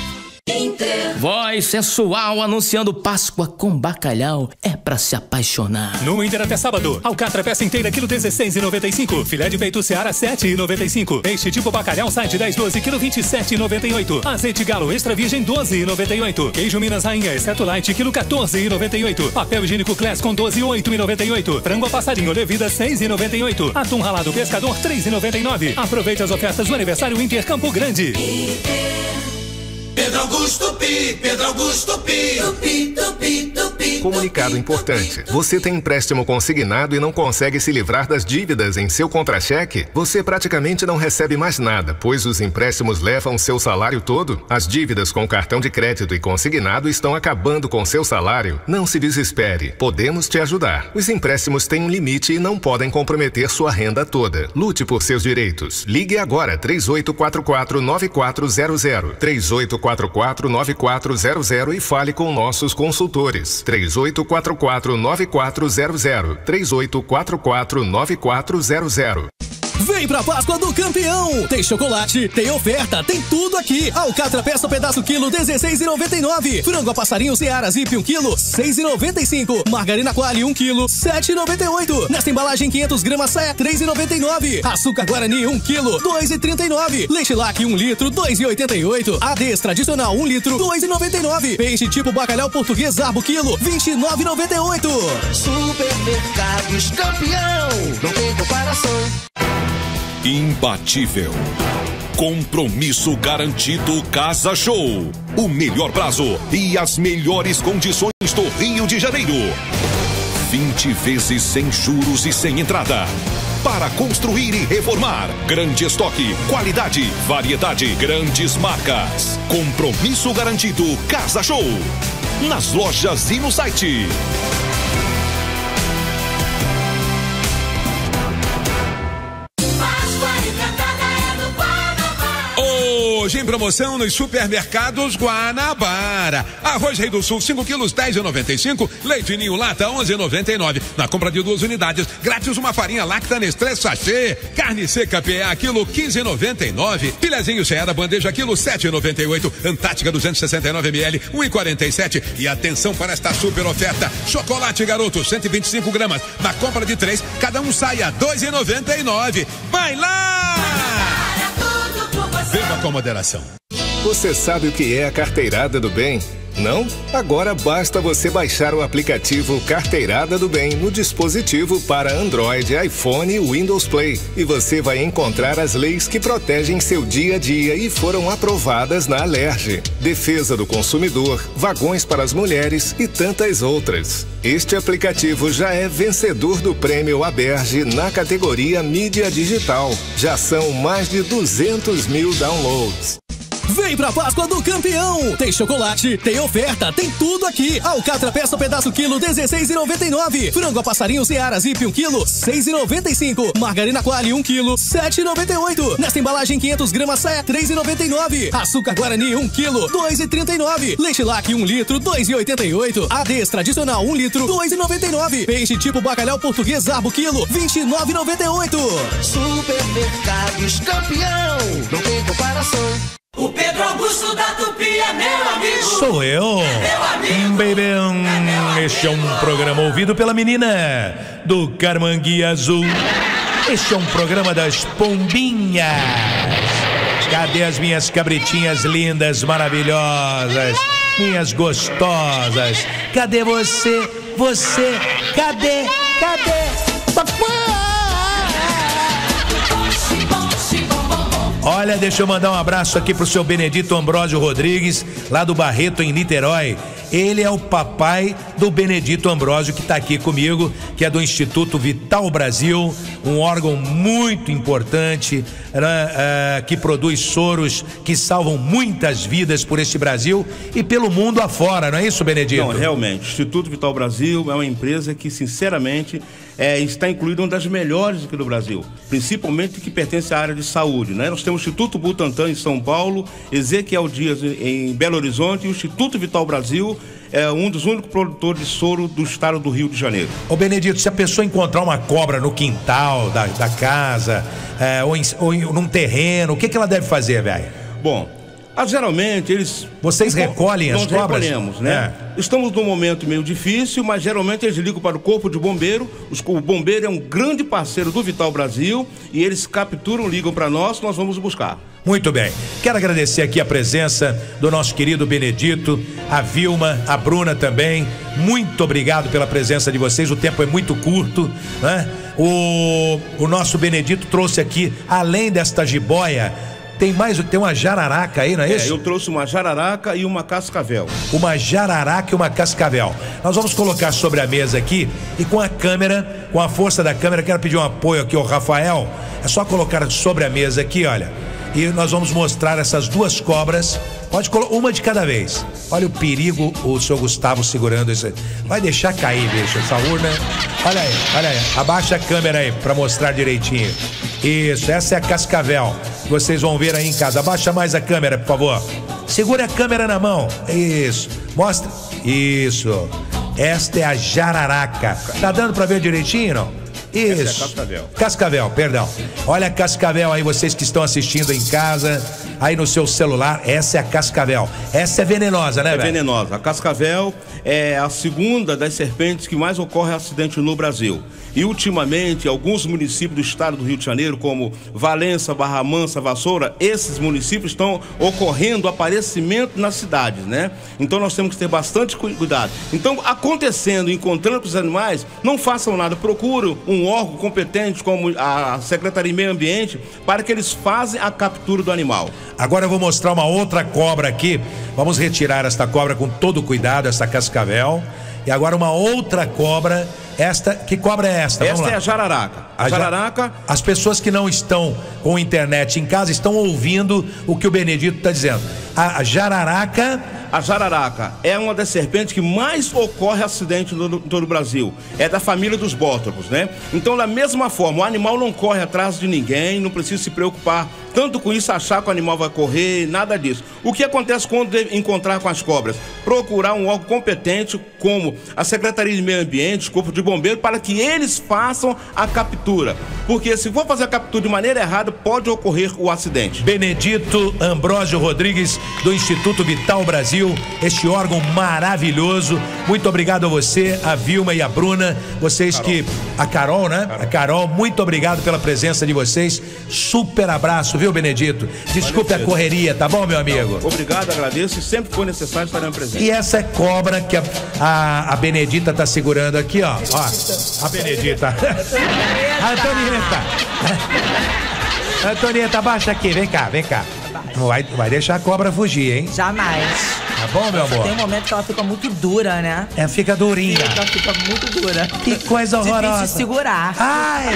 Inter. Voz sensual anunciando Páscoa com bacalhau. É pra se apaixonar. No Inter até sábado. Alcatra peça inteira quilo dezesseis e noventa e cinco. Filé de peito Seara sete e noventa e cinco. Peixe tipo bacalhau site dez doze quilo vinte e sete e noventa e oito. Azeite galo extra virgem doze e noventa e oito. Queijo Minas Rainha exceto light quilo quatorze e noventa e oito. Papel higiênico Class com doze oito e noventa e oito. Frango a passarinho Levida seis e noventa e oito. Atum ralado Pescador três e noventa e nove. Aproveite as ofertas do aniversário Inter Campo Grande. Inter. Pedro Augusto Pi, Pedro Augusto Pi, Tupi, Tupi, Tupi. Comunicado importante. Você tem empréstimo consignado e não consegue se livrar das dívidas em seu contra-cheque? Você praticamente não recebe mais nada, pois os empréstimos levam seu salário todo? As dívidas com cartão de crédito e consignado estão acabando com seu salário? Não se desespere, podemos te ajudar. Os empréstimos têm um limite e não podem comprometer sua renda toda. Lute por seus direitos. Ligue agora três oito quatro quatro nove quatro zero zero, três oito quatro quatro nove quatro zero zero e fale com nossos consultores. três oito quatro quatro nove quatro zero zero, três oito quatro quatro nove quatro zero zero. Vem pra Páscoa do Campeão! Tem chocolate, tem oferta, tem tudo aqui! Alcatra peça pedaço quilo dezesseis e noventa e nove. Frango a passarinho Seara Zip um quilo seis e noventa e cinco. Margarina Qualy um quilo sete e noventa e oito. Nesta embalagem quinhentos gramas saia três e noventa e nove. Açúcar Guarani um quilo dois e trinta e nove. Leite Lac um litro dois e oitenta e oito. Ades tradicional um litro dois e noventa e nove. Peixe tipo bacalhau português Arbo quilo vinte e nove e noventa e oito. Supermercados Campeão, não tem comparação. Imbatível. Compromisso garantido Casa Show. O melhor prazo e as melhores condições do Rio de Janeiro. vinte vezes sem juros e sem entrada. Para construir e reformar. Grande estoque, qualidade, variedade, grandes marcas. Compromisso garantido Casa Show. Nas lojas e no site. Hoje em promoção nos supermercados Guanabara. Arroz Rei do Sul, cinco quilos, dez reais e noventa e cinco. Leite Ninho Lata, onze reais e noventa e nove. Na compra de duas unidades, grátis uma farinha Lacta Nestlé Sachê. Carne seca P A, quilo, quinze reais e noventa e nove. Filezinho Seara Bandeja, quilo, sete reais e noventa e oito. Antártica, duzentos e sessenta e nove mililitros, um real e quarenta e sete. E atenção para esta super oferta. Chocolate Garoto, cento e vinte e cinco gramas. Na compra de três, cada um sai a dois reais e noventa e nove. Vai lá! Beba com moderação. Você sabe o que é a carteirada do bem? Não? Agora basta você baixar o aplicativo Carteirada do Bem no dispositivo para Android, iPhone e Windows Play. E você vai encontrar as leis que protegem seu dia a dia e foram aprovadas na Alerj. Defesa do consumidor, vagões para as mulheres e tantas outras. Este aplicativo já é vencedor do prêmio Aberj na categoria Mídia Digital. Já são mais de duzentos mil downloads. Vem pra Páscoa do Campeão! Tem chocolate, tem oferta, tem tudo aqui. Alcatra peça pedaço quilo, dezesseis reais e noventa e nove. Frango a passarinho Seara Zip um quilo, seis reais e noventa e cinco. Margarina Qualy um quilo, sete reais e noventa e oito. Nesta embalagem quinhentas gramas saia três reais e noventa e nove. Açúcar Guarani um quilo, dois reais e trinta e nove. Leite Lac um litro, dois reais e oitenta e oito. Ades tradicional um litro, dois reais e noventa e nove. Peixe tipo bacalhau português Arbo quilo, vinte e nove reais e noventa e oito. Supermercados Campeão, não tem comparação. O Pedro Augusto da Tupi é meu amigo. Sou eu. É meu amigo. Baby, é este é um programa ouvido pela menina do Carmanguia Azul. Este é um programa das pombinhas. Cadê as minhas cabritinhas lindas, maravilhosas, minhas gostosas? Cadê você? Você? Cadê? Cadê? Papai! Olha, deixa eu mandar um abraço aqui pro seu Benedito Ambrósio Rodrigues, lá do Barreto, em Niterói. Ele é o papai do Benedito Ambrósio, que está aqui comigo, que é do Instituto Vital Brasil, um órgão muito importante, né, uh, que produz soros que salvam muitas vidas por este Brasil e pelo mundo afora, não é isso, Benedito? Não, realmente. O Instituto Vital Brasil é uma empresa que, sinceramente, é, está incluída uma das melhores aqui do Brasil, principalmente que pertence à área de saúde, né? Nós temos o Instituto Butantan em São Paulo, Ezequiel Dias em Belo Horizonte e o Instituto Vital Brasil é um dos únicos produtores de soro do estado do Rio de Janeiro. Ô Benedito, se a pessoa encontrar uma cobra no quintal da, da casa, é, ou, em, ou em, num terreno, o que, que ela deve fazer, velho? Bom, ah, geralmente eles... Vocês recolhem as nós cobras? Recolhemos, né? É. Estamos num momento meio difícil, mas geralmente eles ligam para o Corpo de Bombeiro. Os, o bombeiro é um grande parceiro do Vital Brasil e eles capturam, ligam para nós, nós vamos buscar. Muito bem, quero agradecer aqui a presença do nosso querido Benedito, a Vilma, a Bruna também. Muito obrigado pela presença de vocês, o tempo é muito curto, né? O, o nosso Benedito trouxe aqui, além desta jiboia, tem mais, tem uma jararaca aí, não é, é isso? Eu trouxe uma jararaca e uma cascavel. Uma jararaca e uma cascavel. Nós vamos colocar sobre a mesa aqui e com a câmera, com a força da câmera, quero pedir um apoio aqui ao Rafael. É só colocar sobre a mesa aqui, olha. E nós vamos mostrar essas duas cobras. Pode colocar uma de cada vez. Olha o perigo, o seu Gustavo segurando isso aí. Vai deixar cair, bicho, essa urna. Olha aí, olha aí. Abaixa a câmera aí pra mostrar direitinho. Isso, essa é a cascavel. Vocês vão ver aí em casa. Abaixa mais a câmera, por favor. Segura a câmera na mão. Isso. Mostra. Isso. Esta é a jararaca. Tá dando pra ver direitinho, não? Isso. Essa é a cascavel. Cascavel, perdão. Olha a cascavel aí, vocês que estão assistindo em casa, aí no seu celular. Essa é a cascavel. Essa é venenosa, né, velho? É venenosa. A cascavel é a segunda das serpentes que mais ocorre acidente no Brasil. E ultimamente, alguns municípios do estado do Rio de Janeiro, como Valença, Barra Mansa, Vassoura, esses municípios estão ocorrendo aparecimento nas cidades, né? Então nós temos que ter bastante cuidado. Então, acontecendo, encontrando com os animais, não façam nada, procurem um órgão competente como a Secretaria de Meio Ambiente para que eles façam a captura do animal. Agora eu vou mostrar uma outra cobra aqui. Vamos retirar esta cobra com todo cuidado, essa cascavel. E agora uma outra cobra. Esta, que cobra é esta? Esta é a jararaca. A, a jararaca. As pessoas que não estão com internet em casa estão ouvindo o que o Benedito está dizendo. A, a jararaca. A jararaca é uma das serpentes que mais ocorre acidente no, no todo o Brasil. É da família dos bótropos, né? Então, da mesma forma, o animal não corre atrás de ninguém, não precisa se preocupar tanto com isso, achar que o animal vai correr, nada disso. O que acontece quando encontrar com as cobras? Procurar um órgão competente, como a Secretaria de Meio Ambiente, Corpo de Bombeiro, para que eles façam a captura. Porque se for fazer a captura de maneira errada, pode ocorrer o acidente. Benedito Ambrósio Rodrigues, do Instituto Vital Brasil, este órgão maravilhoso. Muito obrigado a você, a Vilma e a Bruna, vocês Carol. que... A Carol, né? Carol. A Carol, muito obrigado pela presença de vocês. Super abraço, viu, Benedito? Desculpe Valeu, a correria, tá bom, meu amigo? Não, obrigado, agradeço e sempre que for necessário estaremos presentes. E essa é cobra que a, a, a Benedita tá segurando aqui, ó. Ó, a Benedita. A Antonieta. Antonieta, abaixa aqui, vem cá, vem cá. Não vai, vai deixar a cobra fugir, hein? Jamais. Tá bom, meu amor? Tem um momento que ela fica muito dura, né? É, fica durinha. Ela fica muito dura. Que coisa horrorosa. Difícil de segurar. Ai!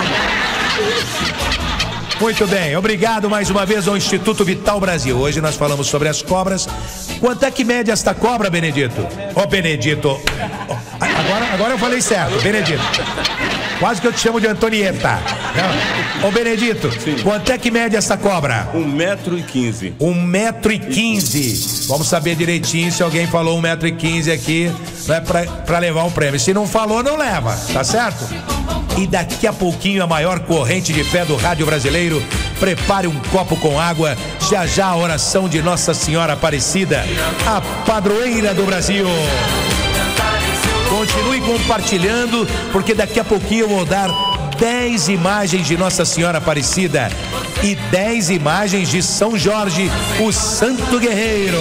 Muito bem, obrigado mais uma vez ao Instituto Vital Brasil. Hoje nós falamos sobre as cobras. Quanto é que mede esta cobra, Benedito? Ô, oh, Benedito. Agora, agora eu falei certo, Benedito. Quase que eu te chamo de Antonieta. Ô, Benedito, Sim. quanto é que mede essa cobra? Um metro e quinze. Um metro e quinze. Vamos saber direitinho se alguém falou um metro e quinze aqui, né, pra, pra levar o prêmio. Se não falou, não leva, tá certo? E daqui a pouquinho a maior corrente de fé do rádio brasileiro. Prepare um copo com água. Já já a oração de Nossa Senhora Aparecida, a padroeira do Brasil. Continue compartilhando, porque daqui a pouquinho eu vou dar dez imagens de Nossa Senhora Aparecida e dez imagens de São Jorge, o Santo Guerreiro.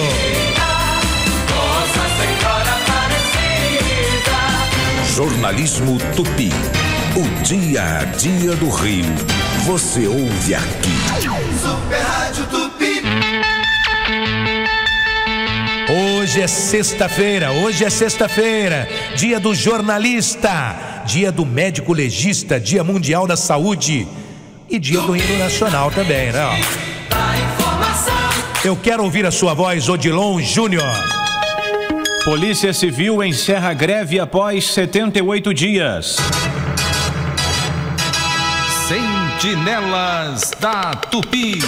Jornalismo Tupi. O dia a dia do Rio. Você ouve aqui. Super Rádio Tupi. Hoje é sexta-feira, hoje é sexta-feira, dia do jornalista, dia do médico legista, dia mundial da saúde e dia do hino nacional também, né? Eu quero ouvir a sua voz, Odilon Júnior. Polícia Civil encerra greve após setenta e oito dias. Sentinelas da Tupi.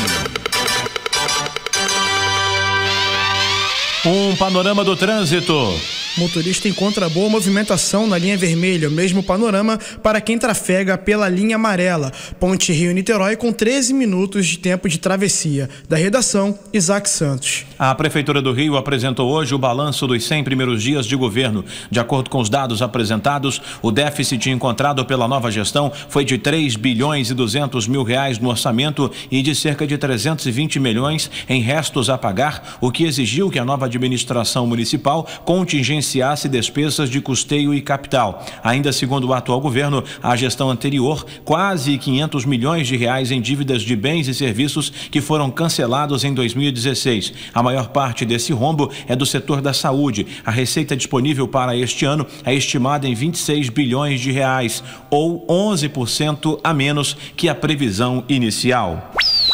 Um panorama do trânsito. Motorista encontra boa movimentação na linha vermelha, o mesmo panorama para quem trafega pela linha amarela. Ponte Rio-Niterói com treze minutos de tempo de travessia. Da redação, Isaac Santos. A Prefeitura do Rio apresentou hoje o balanço dos cem primeiros dias de governo. De acordo com os dados apresentados, o déficit encontrado pela nova gestão foi de três bilhões e duzentos mil reais no orçamento e de cerca de trezentos e vinte milhões em restos a pagar, o que exigiu que a nova administração municipal contingenciasse despesas de custeio e capital. Ainda segundo o atual governo, a gestão anterior, quase quinhentos milhões de reais em dívidas de bens e serviços que foram cancelados em dois mil e dezesseis. A maior parte desse rombo é do setor da saúde. A receita disponível para este ano é estimada em vinte e seis bilhões de reais, ou onze por cento a menos que a previsão inicial.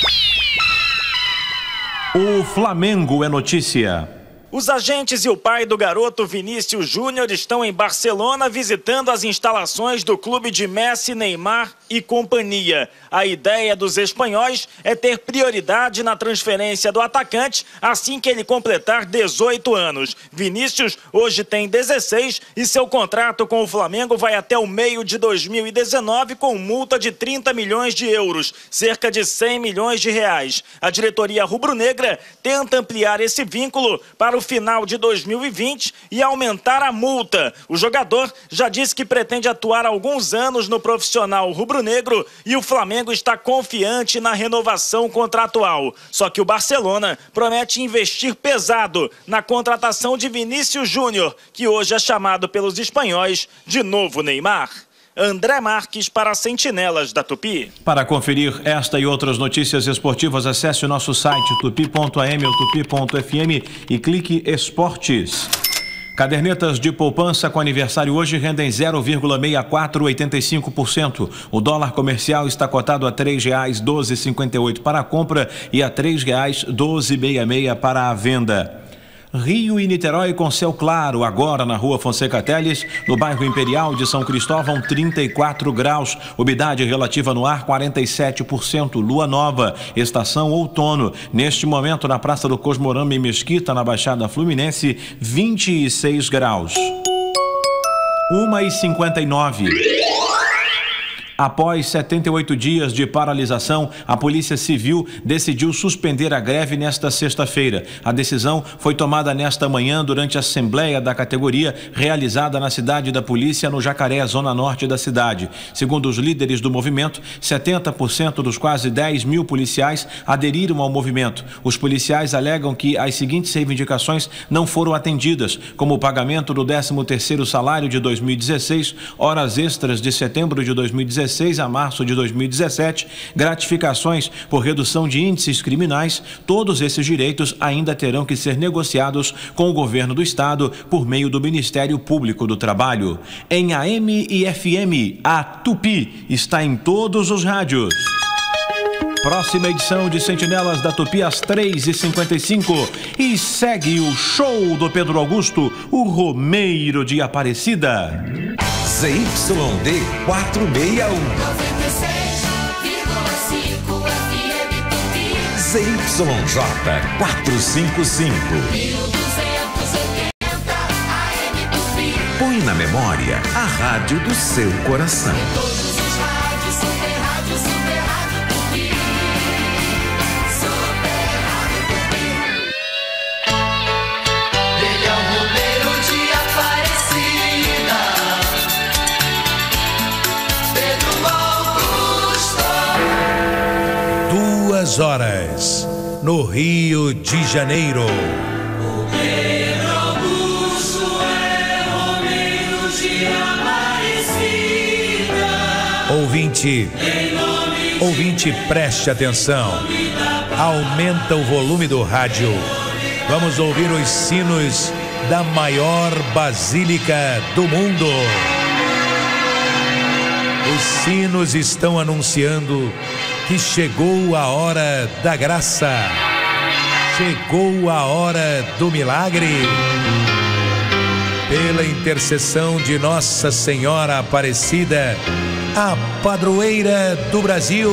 O Flamengo é notícia. Os agentes e o pai do garoto Vinícius Júnior estão em Barcelona visitando as instalações do clube de Messi, Neymar e companhia. A ideia dos espanhóis é ter prioridade na transferência do atacante assim que ele completar dezoito anos. Vinícius hoje tem dezesseis e seu contrato com o Flamengo vai até o meio de dois mil e dezenove com multa de trinta milhões de euros, cerca de cem milhões de reais. A diretoria rubro-negra tenta ampliar esse vínculo para o final de dois mil e vinte e aumentar a multa. O jogador já disse que pretende atuar há alguns anos no profissional rubro-negro e o Flamengo está confiante na renovação contratual. Só que o Barcelona promete investir pesado na contratação de Vinícius Júnior, que hoje é chamado pelos espanhóis de novo Neymar. André Marques para Sentinelas da Tupi. Para conferir esta e outras notícias esportivas, acesse o nosso site tupi ponto a m ou tupi ponto f m e clique Esportes. Cadernetas de poupança com aniversário hoje rendem zero vírgula sessenta e quatro oitenta e cinco por cento. O dólar comercial está cotado a três reais doze cinquenta e oito para a compra e a três reais doze sessenta e seis para a venda. Rio e Niterói com céu claro, agora na rua Fonseca Teles, no bairro Imperial de São Cristóvão, trinta e quatro graus, umidade relativa no ar quarenta e sete por cento, lua nova, estação outono. Neste momento, na Praça do Cosmorama em Mesquita, na Baixada Fluminense, vinte e seis graus. uma e cinquenta e nove. Após setenta e oito dias de paralisação, a Polícia Civil decidiu suspender a greve nesta sexta-feira. A decisão foi tomada nesta manhã durante a assembleia da categoria realizada na cidade da Polícia, no Jacaré, zona norte da cidade. Segundo os líderes do movimento, setenta por cento dos quase dez mil policiais aderiram ao movimento. Os policiais alegam que as seguintes reivindicações não foram atendidas, como o pagamento do décimo terceiro salário de dois mil e dezesseis, horas extras de setembro de dois mil e dezesseis a março de dois mil e dezessete, gratificações por redução de índices criminais. Todos esses direitos ainda terão que ser negociados com o governo do estado por meio do Ministério Público do Trabalho. Em A M e F M, a Tupi está em todos os rádios. Próxima edição de Sentinelas da Tupi às três e cinquenta e cinco. E segue o show do Pedro Augusto, o Romeiro de Aparecida. Z Y D quatrocentos e sessenta e um. noventa e seis vírgula cinco F M Tupi. Z Y J quatrocentos e cinquenta e cinco. mil duzentos e oitenta A M Tupi. Põe na memória a rádio do seu coração. Todos os rádios, super rádio, super rádio Tupi. Super rádio Tupi. Ele é o Romeiro de Aparecida. Pedro Augusto. Duas horas no Rio de Janeiro. Pedro Augusto é Romeiro de Aparecida. Ouvinte, ouvinte, preste atenção. Aumenta o volume do rádio. Vamos ouvir os sinos da maior basílica do mundo. Os sinos estão anunciando que chegou a hora da graça. Chegou a hora do milagre. Pela intercessão de Nossa Senhora Aparecida, a padroeira do Brasil.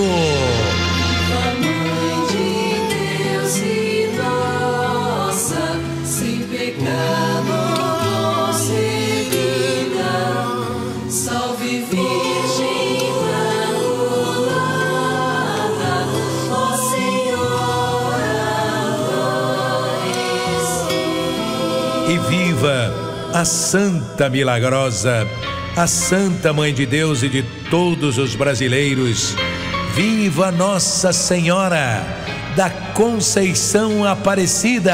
Mãe de Deus e nossa, sem pecado concebida, salve Virgem Imaculada, ó Senhora. E viva a Santa Milagrosa, a Santa Mãe de Deus e de todos os brasileiros. Viva Nossa Senhora da Conceição Aparecida.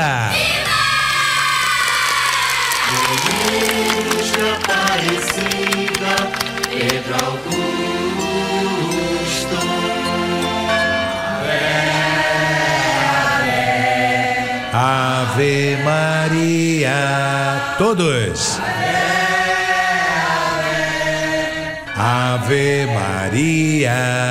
Luz de Aparecida, Pedro Augusto. Ave Maria. Todos. Ave Maria.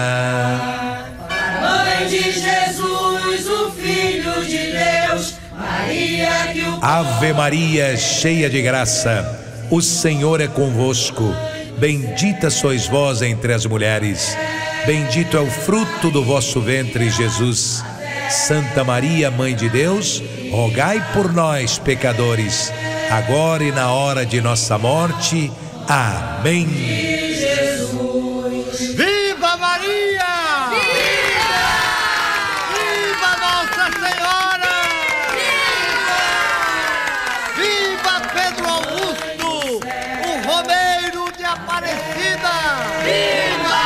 Mãe de Jesus, o Filho de Deus, Maria que o Ave Maria, cheia de graça, o Senhor é convosco. Bendita sois vós entre as mulheres, Bendito é o fruto do vosso ventre, Jesus. Santa Maria, Mãe de Deus, rogai por nós, pecadores, agora e na hora de nossa morte. Amém. Viva Maria! Viva! Viva Nossa Senhora! Viva! Viva Pedro Augusto, o romeiro de Aparecida! Viva!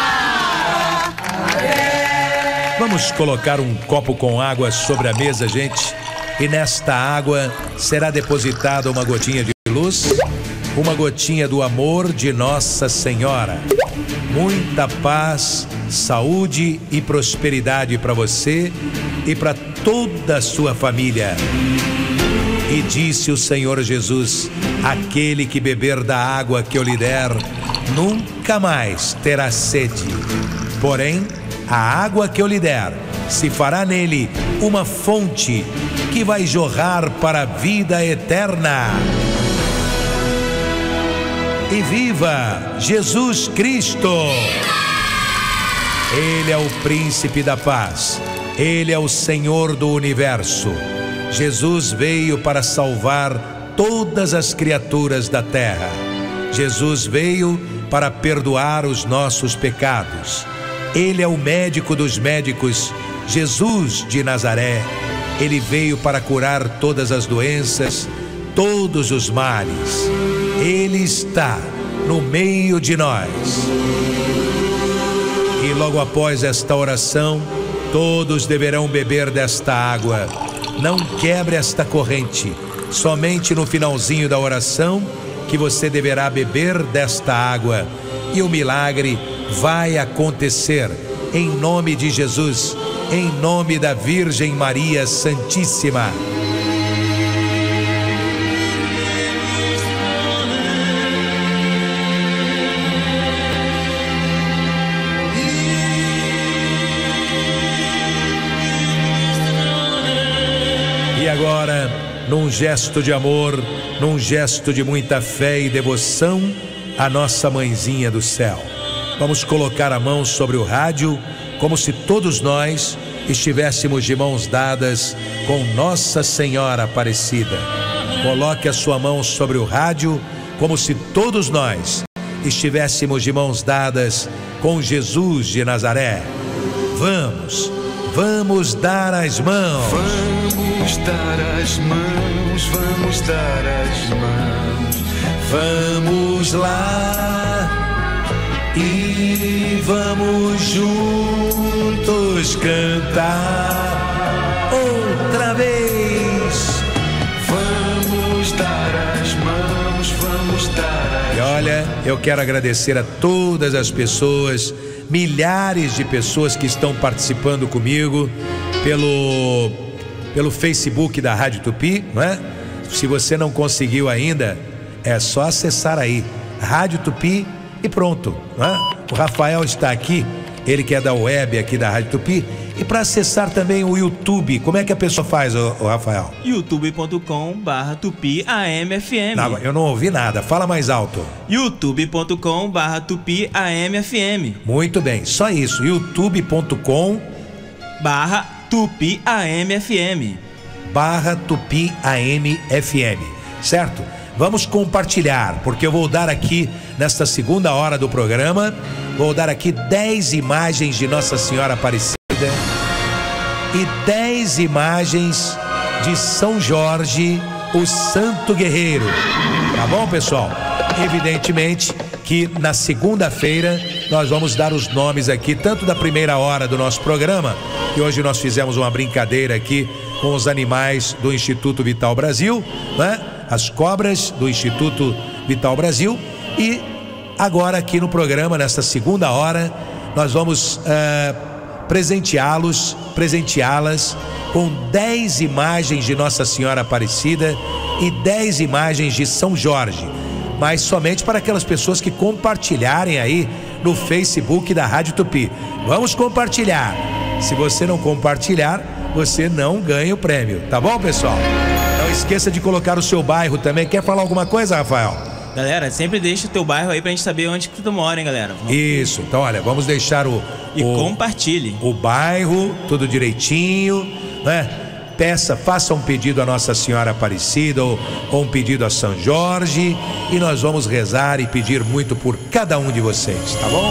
Vamos colocar um copo com água sobre a mesa, gente. E nesta água será depositada uma gotinha de luz, uma gotinha do amor de Nossa Senhora. Muita paz, saúde e prosperidade para você e para toda a sua família. E disse o Senhor Jesus: aquele que beber da água que eu lhe der, nunca mais terá sede. Porém, a água que eu lhe der, se fará nele uma fonte que vai jorrar para a vida eterna. E viva Jesus Cristo! Ele é o príncipe da paz. Ele é o Senhor do universo. Jesus veio para salvar todas as criaturas da terra. Jesus veio para perdoar os nossos pecados. Ele é o médico dos médicos, Jesus de Nazaré. Ele veio para curar todas as doenças, todos os males. Ele está no meio de nós. E logo após esta oração, todos deverão beber desta água. Não quebre esta corrente. Somente no finalzinho da oração que você deverá beber desta água. E o milagre vai acontecer em nome de Jesus, em nome da Virgem Maria Santíssima. E agora, num gesto de amor, num gesto de muita fé e devoção, a nossa mãezinha do céu. Vamos colocar a mão sobre o rádio, como se todos nós estivéssemos de mãos dadas com Nossa Senhora Aparecida. Coloque a sua mão sobre o rádio, como se todos nós estivéssemos de mãos dadas com Jesus de Nazaré. Vamos, vamos dar as mãos. Vamos dar as mãos, vamos dar as mãos. Vamos lá e vamos juntos cantar outra vez. Vamos dar as mãos, vamos dar as E olha, eu quero agradecer a todas as pessoas, milhares de pessoas que estão participando comigo pelo, pelo Facebook da Rádio Tupi, não é? Se você não conseguiu ainda, é só acessar aí, Rádio Tupi e pronto, não é? O Rafael está aqui, ele que é da web aqui da Rádio Tupi. E para acessar também o YouTube, como é que a pessoa faz, o, o Rafael? youtube ponto com barra tupi A M F M. Não, eu não ouvi nada, fala mais alto. youtube ponto com barra tupi A M F M. Muito bem, só isso, youtube ponto com barra tupi A M F M. Barra tupi A M F M, certo? Vamos compartilhar, porque eu vou dar aqui, nesta segunda hora do programa, vou dar aqui dez imagens de Nossa Senhora Aparecida e dez imagens de São Jorge, o Santo Guerreiro. Tá bom, pessoal? Evidentemente que na segunda-feira nós vamos dar os nomes aqui, tanto da primeira hora do nosso programa, que hoje nós fizemos uma brincadeira aqui com os animais do Instituto Vital Brasil, né? As cobras do Instituto Vital Brasil. E agora aqui no programa, nesta segunda hora, nós vamos uh, presenteá-los, presenteá-las com dez imagens de Nossa Senhora Aparecida e dez imagens de São Jorge, mas somente para aquelas pessoas que compartilharem aí no Facebook da Rádio Tupi. Vamos compartilhar. Se você não compartilhar, você não ganha o prêmio, tá bom, pessoal? Não esqueça de colocar o seu bairro também. Quer falar alguma coisa, Rafael? Galera, sempre deixa o teu bairro aí pra gente saber onde que tu mora, hein, galera? Vamos... Isso, então olha, vamos deixar o... E o, compartilhe. O bairro, tudo direitinho, né? Peça, faça um pedido a Nossa Senhora Aparecida ou, ou um pedido a São Jorge e nós vamos rezar e pedir muito por cada um de vocês, tá bom?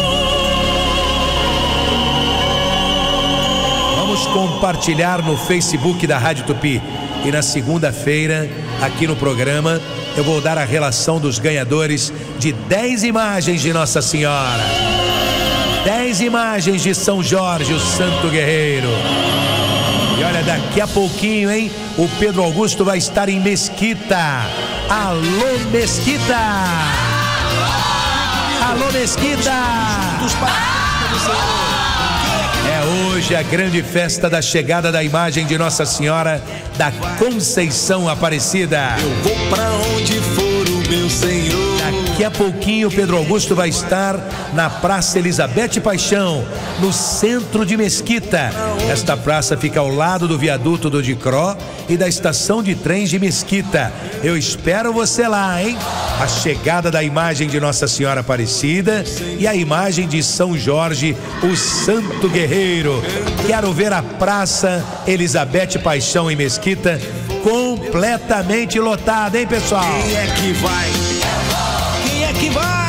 Vamos compartilhar no Facebook da Rádio Tupi e na segunda-feira, aqui no programa, eu vou dar a relação dos ganhadores de dez imagens de Nossa Senhora. dez imagens de São Jorge, o Santo Guerreiro. E olha, daqui a pouquinho, hein? O Pedro Augusto vai estar em Mesquita. Alô, Mesquita! Alô, Mesquita! É hoje a grande festa da chegada da imagem de Nossa Senhora da Conceição Aparecida. Eu vou pra onde for o meu Senhor. Daqui a pouquinho o Pedro Augusto vai estar na Praça Elizabeth Paixão, no centro de Mesquita. Esta praça fica ao lado do viaduto do Dicró e da estação de trens de Mesquita. Eu espero você lá, hein? A chegada da imagem de Nossa Senhora Aparecida e a imagem de São Jorge, o Santo Guerreiro. Quero ver a Praça Elizabeth Paixão em Mesquita completamente lotada, hein, pessoal? Quem é que vai? Quem é que vai?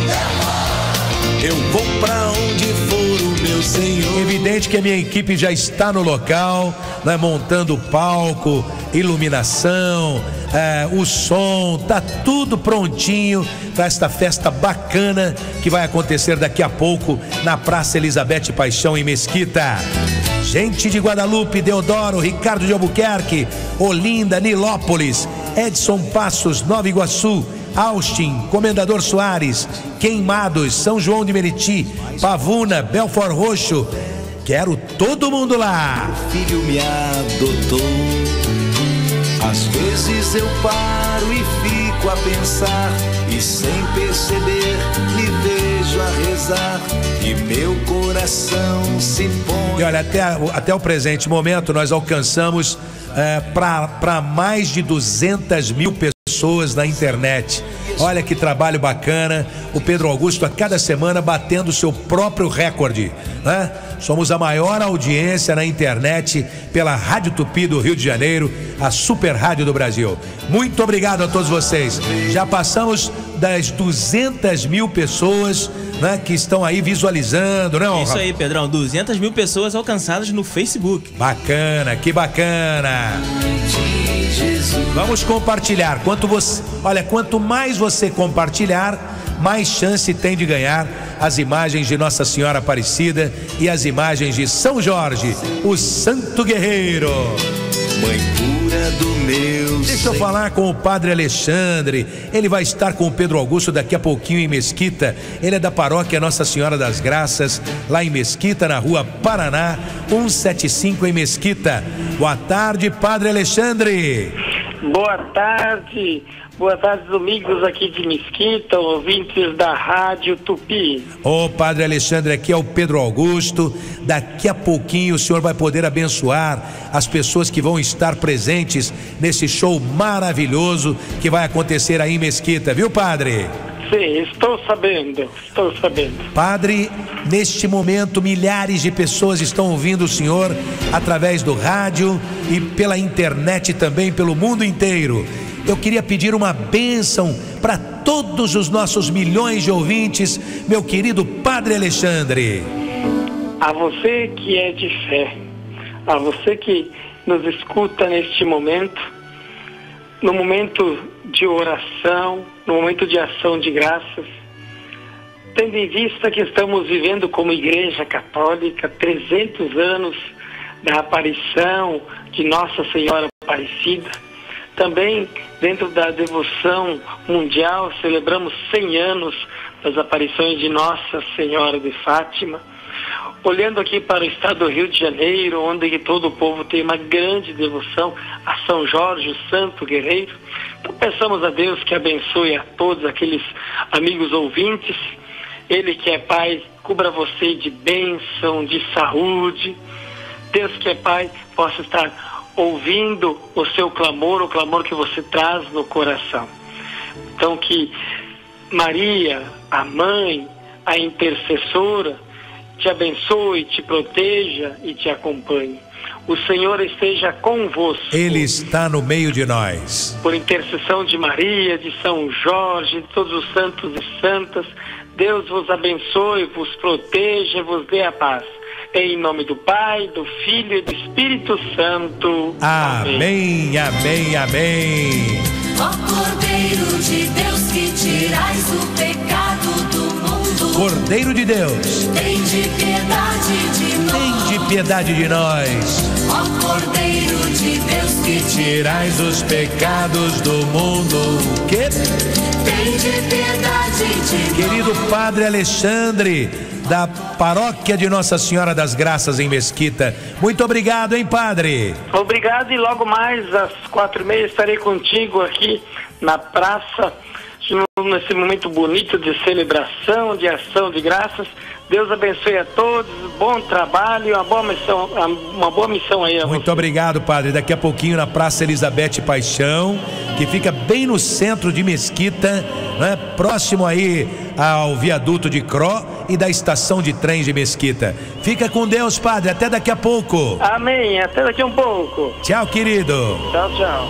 Eu vou pra onde for o meu Senhor. Evidente que a minha equipe já está no local, né, montando o palco, iluminação, é, o som, tá tudo prontinho para esta festa bacana que vai acontecer daqui a pouco na Praça Elizabeth Paixão em Mesquita. Gente de Guadalupe, Deodoro, Ricardo de Albuquerque, Olinda, Nilópolis, Edson Passos, Nova Iguaçu, Austin, Comendador Soares, Queimados, São João de Meriti, Pavuna, Belfort Roxo. Quero todo mundo lá. O filho me adotou. Às vezes eu paro e fico a pensar, e sem perceber me vejo a rezar, e meu coração se põe. E olha, até, até o presente momento nós alcançamos é, para mais de duzentas mil pessoas na internet. Olha que trabalho bacana. O Pedro Augusto a cada semana batendo o seu próprio recorde, né? Somos a maior audiência na internet pela Rádio Tupi do Rio de Janeiro, a super rádio do Brasil. Muito obrigado a todos vocês. Já passamos das duzentas mil pessoas, né, que estão aí visualizando, né? Isso aí, Pedrão, duzentas mil pessoas alcançadas no Facebook. Bacana, que bacana. Vamos compartilhar. Quanto você, olha, quanto mais você compartilhar, mais chance tem de ganhar as imagens de Nossa Senhora Aparecida e as imagens de São Jorge, o Santo Guerreiro. Mãe pura do meu. Deixa eu falar com o Padre Alexandre. Ele vai estar com o Pedro Augusto daqui a pouquinho em Mesquita. Ele é da paróquia Nossa Senhora das Graças, lá em Mesquita, na rua Paraná, cento e setenta e cinco em Mesquita. Boa tarde, Padre Alexandre. Boa tarde. Boa tarde, amigos aqui de Mesquita, ouvintes da Rádio Tupi. Ô, Padre Alexandre, aqui é o Pedro Augusto. Daqui a pouquinho o senhor vai poder abençoar as pessoas que vão estar presentes nesse show maravilhoso que vai acontecer aí em Mesquita, viu, Padre? Sim, estou sabendo, estou sabendo. Padre, neste momento milhares de pessoas estão ouvindo o senhor através do rádio e pela internet também, pelo mundo inteiro. Eu queria pedir uma bênção para todos os nossos milhões de ouvintes, meu querido Padre Alexandre. A você que é de fé, a você que nos escuta neste momento, no momento de oração, no momento de ação de graças, tendo em vista que estamos vivendo como Igreja Católica trezentos anos da aparição de Nossa Senhora Aparecida. Também, dentro da devoção mundial, celebramos cem anos das aparições de Nossa Senhora de Fátima. Olhando aqui para o estado do Rio de Janeiro, onde todo o povo tem uma grande devoção a São Jorge, o Santo Guerreiro. Então peçamos a Deus que abençoe a todos aqueles amigos ouvintes. Ele que é Pai, cubra você de bênção, de saúde. Deus que é Pai, possa estar ouvindo o seu clamor, o clamor que você traz no coração. Então que Maria, a mãe, a intercessora, te abençoe, te proteja e te acompanhe. O Senhor esteja convosco. Ele está no meio de nós. Por intercessão de Maria, de São Jorge, de todos os santos e santas, Deus vos abençoe, vos proteja e vos dê a paz. Em nome do Pai, do Filho e do Espírito Santo. Amém, amém, amém. Ó Cordeiro de Deus, que tirais o pecado do mundo. Cordeiro de Deus, tem de piedade de nós. Tem de piedade de nós. Ó Cordeiro de Deus, que tirais os pecados do mundo. Que? Tem de piedade de nós. Querido Padre Alexandre, da Paróquia de Nossa Senhora das Graças em Mesquita, muito obrigado, hein, Padre? Obrigado, e logo mais às quatro e meia estarei contigo aqui na praça, nesse momento bonito de celebração, de ação de graças. Deus abençoe a todos, bom trabalho e uma boa missão, uma boa missão aí a Muito você. obrigado, Padre. Daqui a pouquinho na Praça Elizabeth Paixão, que fica bem no centro de Mesquita, né? Próximo aí ao viaduto de Cro e da estação de trem de Mesquita. Fica com Deus, Padre. Até daqui a pouco. Amém. Até daqui a um pouco. Tchau, querido. Tchau, tchau.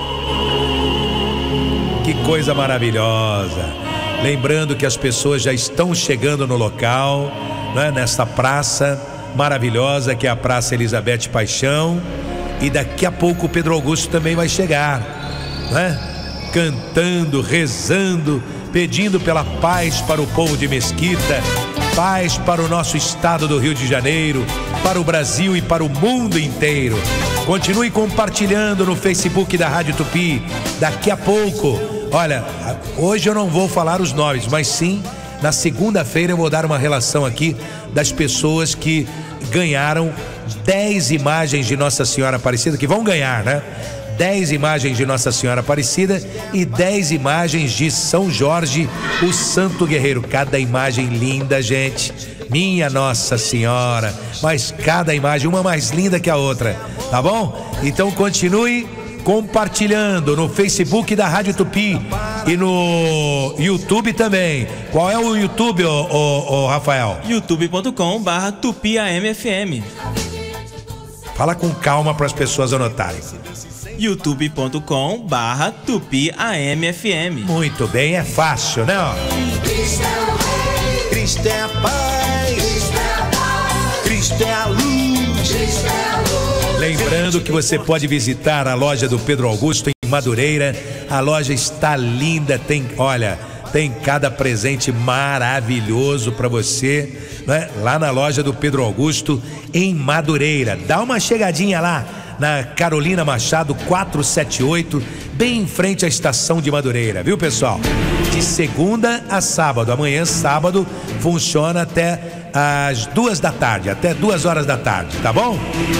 Que coisa maravilhosa. Lembrando que as pessoas já estão chegando no local, né, nesta praça maravilhosa que é a Praça Elizabeth Paixão. E daqui a pouco o Pedro Augusto também vai chegar, né? Cantando, rezando, pedindo pela paz para o povo de Mesquita, paz para o nosso estado do Rio de Janeiro, para o Brasil e para o mundo inteiro. Continue compartilhando no Facebook da Rádio Tupi. Daqui a pouco, olha, hoje eu não vou falar os nomes, mas sim, na segunda-feira eu vou dar uma relação aqui das pessoas que ganharam dez imagens de Nossa Senhora Aparecida, que vão ganhar, né? dez imagens de Nossa Senhora Aparecida e dez imagens de São Jorge, o Santo Guerreiro. Cada imagem linda, gente. Minha Nossa Senhora. Mas cada imagem, uma mais linda que a outra. Tá bom? Então continue compartilhando no Facebook da Rádio Tupi e no YouTube também. Qual é o YouTube, ô, ô, ô Rafael? youtube ponto com barra tupi A M F M. Fala com calma para as pessoas anotarem. youtube ponto com barra tupi A M F M. Muito bem, é fácil, né? Ó. Cristo é a paz, Cristo é a luz. Lembrando que você pode visitar a loja do Pedro Augusto em Madureira. A loja está linda, tem, olha, tem cada presente maravilhoso para você, né? Lá na loja do Pedro Augusto em Madureira. Dá uma chegadinha lá na Carolina Machado quatrocentos e setenta e oito, bem em frente à estação de Madureira, viu, pessoal? De segunda a sábado. Amanhã, sábado, funciona até às duas da tarde, até duas horas da tarde, tá bom?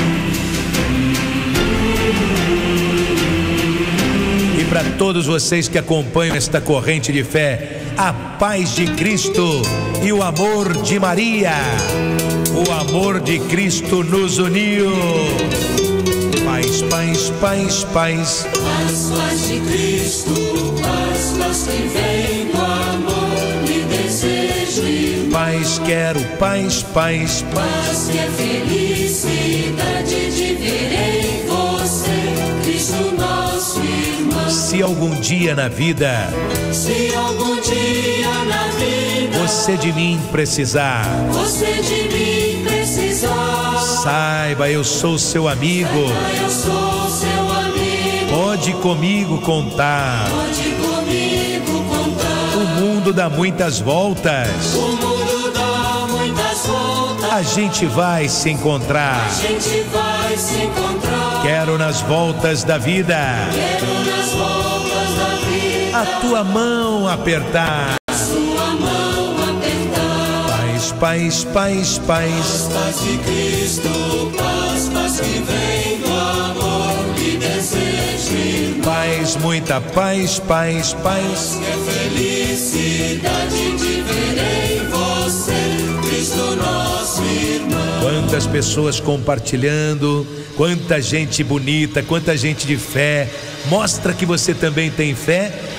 E para todos vocês que acompanham esta corrente de fé, a paz de Cristo e o amor de Maria. O amor de Cristo nos uniu. Paz, paz, paz, paz. Paz, paz de Cristo, paz, paz que vem do amor, me desejo irmão. Paz, quero paz, paz, paz. Paz que é felicidade de ver em você, Cristo nosso irmão. Se algum dia na vida, se algum dia na vida, você de mim precisar, você de mim precisar, saiba, eu sou seu amigo. Eu sou seu amigo. Pode comigo contar. Pode comigo contar. O mundo dá muitas voltas. O mundo dá muitas voltas. A gente vai se encontrar. A gente vai se encontrar. Quero nas voltas da vida. Quero nas voltas da vida. A tua mão apertar. A sua mão apertar. Paz, paz, paz, paz. Paz de Cristo, paz, paz que vem do amor, me desejo irmão. Paz, muita paz, paz, paz. Que é felicidade de ver em você, Cristo nosso irmão. Quantas pessoas compartilhando, quanta gente bonita, quanta gente de fé. Mostra que você também tem fé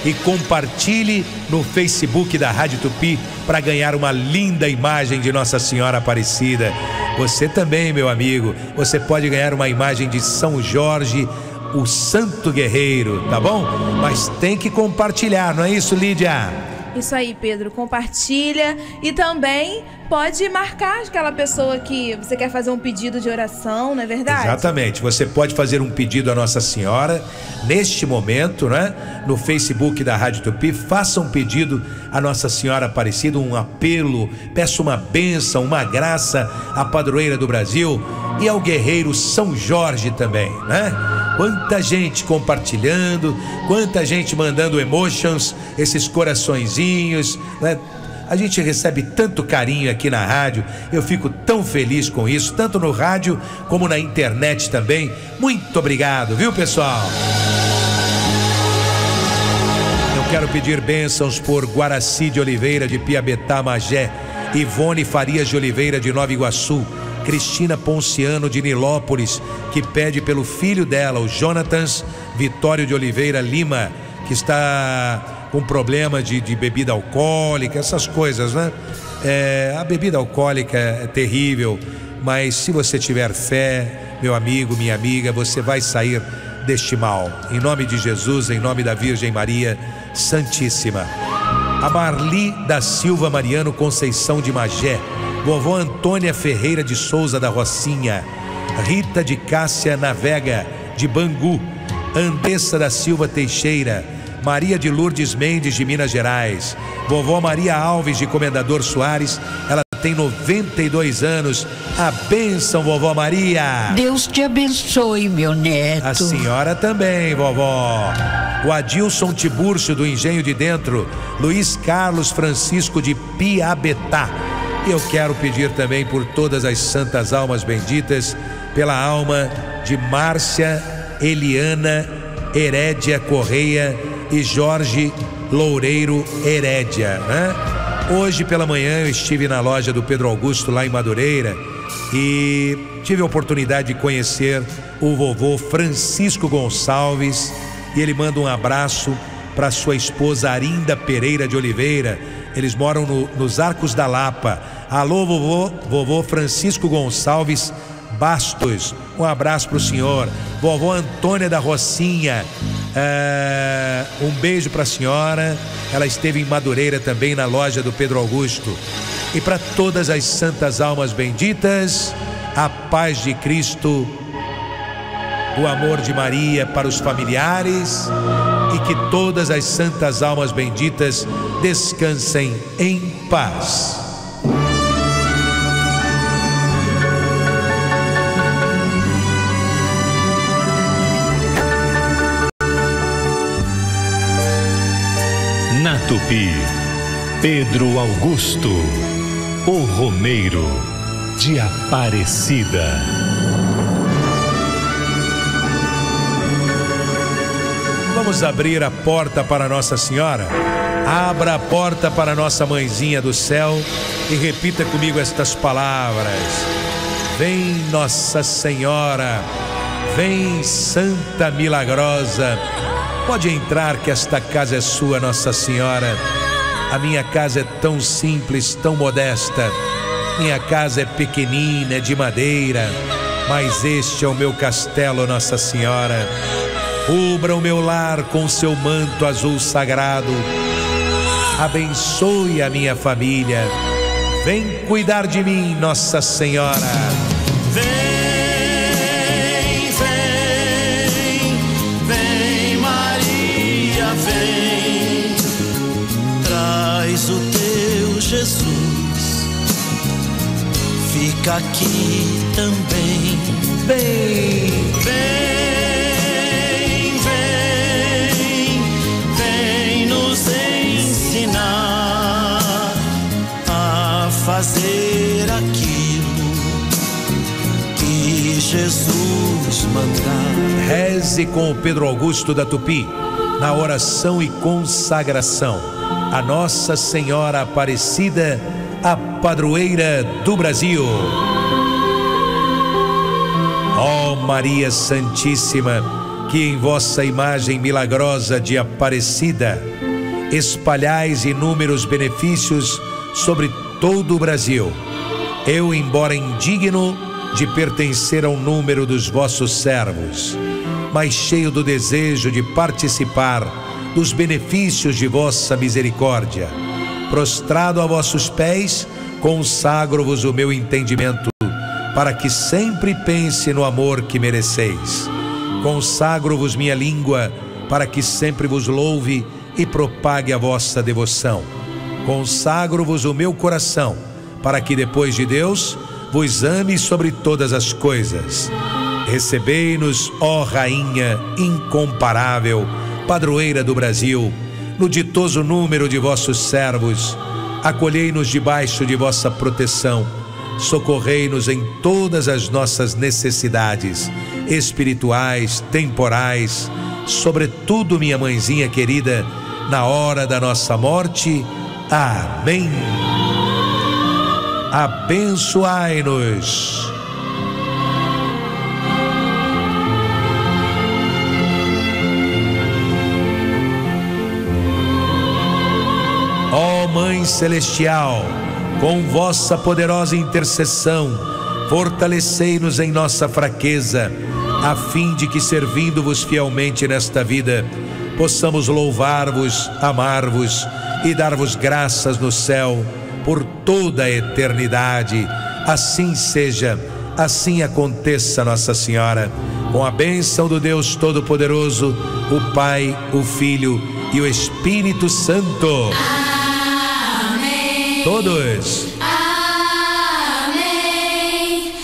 e compartilhe no Facebook da Rádio Tupi para ganhar uma linda imagem de Nossa Senhora Aparecida. Você também, meu amigo, você pode ganhar uma imagem de São Jorge, o Santo Guerreiro, tá bom? Mas tem que compartilhar, não é isso, Lídia? Isso aí, Pedro, compartilha e também pode marcar aquela pessoa que você quer fazer um pedido de oração, não é verdade? Exatamente, você pode fazer um pedido à Nossa Senhora neste momento, né? No Facebook da Rádio Tupi, faça um pedido à Nossa Senhora Aparecida, um apelo, peça uma bênção, uma graça à padroeira do Brasil e ao guerreiro São Jorge também, né? Quanta gente compartilhando, quanta gente mandando emotions, esses coraçõezinhos, né? A gente recebe tanto carinho aqui na rádio, eu fico tão feliz com isso, tanto no rádio como na internet também. Muito obrigado, viu, pessoal? Eu quero pedir bênçãos por Guaraci de Oliveira de Piabetá, Magé, Ivone Farias de Oliveira de Nova Iguaçu, Cristina Ponciano de Nilópolis, que pede pelo filho dela, o Jonatas Vitório de Oliveira Lima, que está com problema de, de bebida alcoólica, essas coisas, né? É, a bebida alcoólica é terrível, mas se você tiver fé, meu amigo, minha amiga, você vai sair deste mal. Em nome de Jesus, em nome da Virgem Maria Santíssima. A Marli da Silva Mariano Conceição de Magé, vovó Antônia Ferreira de Souza da Rocinha, Rita de Cássia Navega de Bangu, Andressa da Silva Teixeira, Maria de Lourdes Mendes de Minas Gerais, vovó Maria Alves de Comendador Soares, ela tem noventa e dois anos. A bênção, vovó Maria. Deus te abençoe, meu neto. A senhora também, vovó. O Adilson Tibúrcio do Engenho de Dentro, Luiz Carlos Francisco de Piabetá. E eu quero pedir também por todas as santas almas benditas, pela alma de Márcia Eliana Herédia Correia e Jorge Loureiro Herédia, né? Hoje pela manhã eu estive na loja do Pedro Augusto lá em Madureira e tive a oportunidade de conhecer o vovô Francisco Gonçalves e ele manda um abraço para sua esposa Arinda Pereira de Oliveira. Eles moram no, nos Arcos da Lapa. Alô, vovô, vovô Francisco Gonçalves Bastos, um abraço para o senhor. Vovó Antônia da Rocinha, é, um beijo para a senhora. Ela esteve em Madureira também, na loja do Pedro Augusto. E para todas as santas almas benditas, a paz de Cristo, o amor de Maria para os familiares e que todas as santas almas benditas descansem em paz. Na Tupi, Pedro Augusto, o Romeiro de Aparecida. Vamos abrir a porta para Nossa Senhora? Abra a porta para Nossa Mãezinha do Céu e repita comigo estas palavras. Vem Nossa Senhora, vem Santa Milagrosa. Pode entrar que esta casa é sua, Nossa Senhora. A minha casa é tão simples, tão modesta. Minha casa é pequenina, é de madeira, mas este é o meu castelo, Nossa Senhora. Cubra o meu lar com seu manto azul sagrado. Abençoe a minha família. Vem cuidar de mim, Nossa Senhora. O teu Jesus fica aqui também. Vem, vem, vem, vem nos ensinar a fazer aquilo que Jesus mandar. Reze com o Pedro Augusto da Tupi na oração e consagração a Nossa Senhora Aparecida, a padroeira do Brasil. Ó Maria Santíssima, que em vossa imagem milagrosa de Aparecida espalhais inúmeros benefícios sobre todo o Brasil. Eu, embora indigno de pertencer ao número dos vossos servos, mas cheio do desejo de participar dos benefícios de vossa misericórdia, prostrado a vossos pés, consagro-vos o meu entendimento, para que sempre pense no amor que mereceis. Consagro-vos minha língua, para que sempre vos louve e propague a vossa devoção. Consagro-vos o meu coração, para que depois de Deus vos ame sobre todas as coisas. Recebei-nos, ó Rainha incomparável, padroeira do Brasil, no ditoso número de vossos servos. Acolhei-nos debaixo de vossa proteção. Socorrei-nos em todas as nossas necessidades espirituais, temporais, sobretudo, minha mãezinha querida, na hora da nossa morte. Amém. Abençoai-nos. Ó Mãe Celestial, com vossa poderosa intercessão, fortalecei-nos em nossa fraqueza, a fim de que, servindo-vos fielmente nesta vida, possamos louvar-vos, amar-vos e dar-vos graças no céu por toda a eternidade. Assim seja, assim aconteça, Nossa Senhora, com a bênção do Deus Todo-Poderoso, o Pai, o Filho e o Espírito Santo. Amém. Todos. Amém.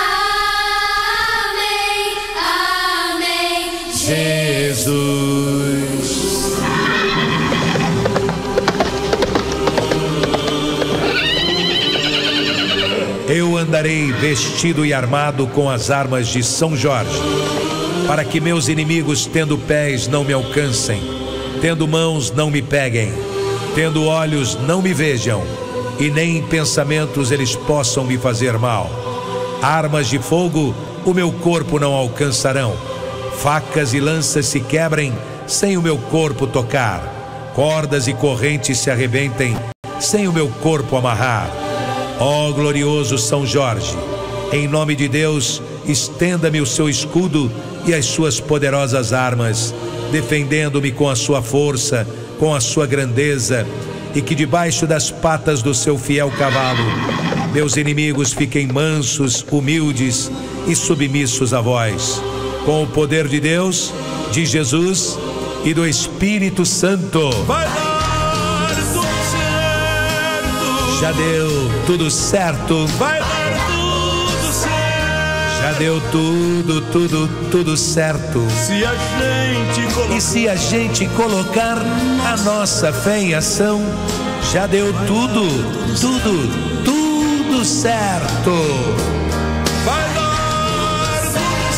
Amém. Amém. Jesus. Eu andarei vestido e armado com as armas de São Jorge, para que meus inimigos, tendo pés, não me alcancem, tendo mãos, não me peguem, tendo olhos, não me vejam, e nem em pensamentos eles possam me fazer mal. Armas de fogo o meu corpo não alcançarão, facas e lanças se quebrem sem o meu corpo tocar, cordas e correntes se arrebentem sem o meu corpo amarrar. Ó glorioso São Jorge, em nome de Deus, estenda-me o seu escudo e as suas poderosas armas, defendendo-me com a sua força, com a sua grandeza, e que debaixo das patas do seu fiel cavalo, meus inimigos fiquem mansos, humildes e submissos a vós. Com o poder de Deus, de Jesus e do Espírito Santo. Vai dar tudo certo. Já deu tudo certo. Vai dar tudo certo. Já deu tudo, tudo, tudo certo. Se a gente colocar... E se a gente colocar a nossa fé em ação, já deu tudo, tudo, tudo certo. Vai dar tudo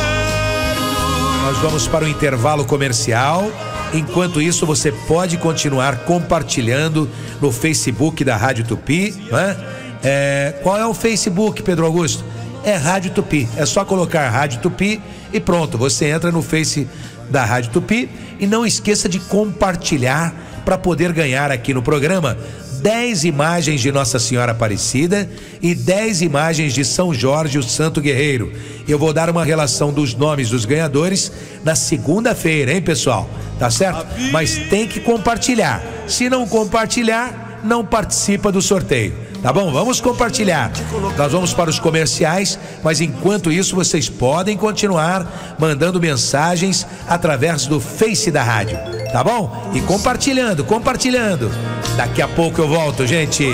certo. Nós vamos para o intervalo comercial. Enquanto isso, você pode continuar compartilhando no Facebook da Rádio Tupi, né? É, qual é o Facebook, Pedro Augusto? É Rádio Tupi. É só colocar Rádio Tupi e pronto, você entra no Face da Rádio Tupi. E não esqueça de compartilhar para poder ganhar aqui no programa dez imagens de Nossa Senhora Aparecida e dez imagens de São Jorge, o Santo Guerreiro. Eu vou dar uma relação dos nomes dos ganhadores na segunda-feira, hein, pessoal? Tá certo? Mas tem que compartilhar. Se não compartilhar, não participa do sorteio. Tá bom? Vamos compartilhar. Nós vamos para os comerciais, mas enquanto isso vocês podem continuar mandando mensagens através do Face da rádio. Tá bom? E compartilhando, compartilhando. Daqui a pouco eu volto, gente.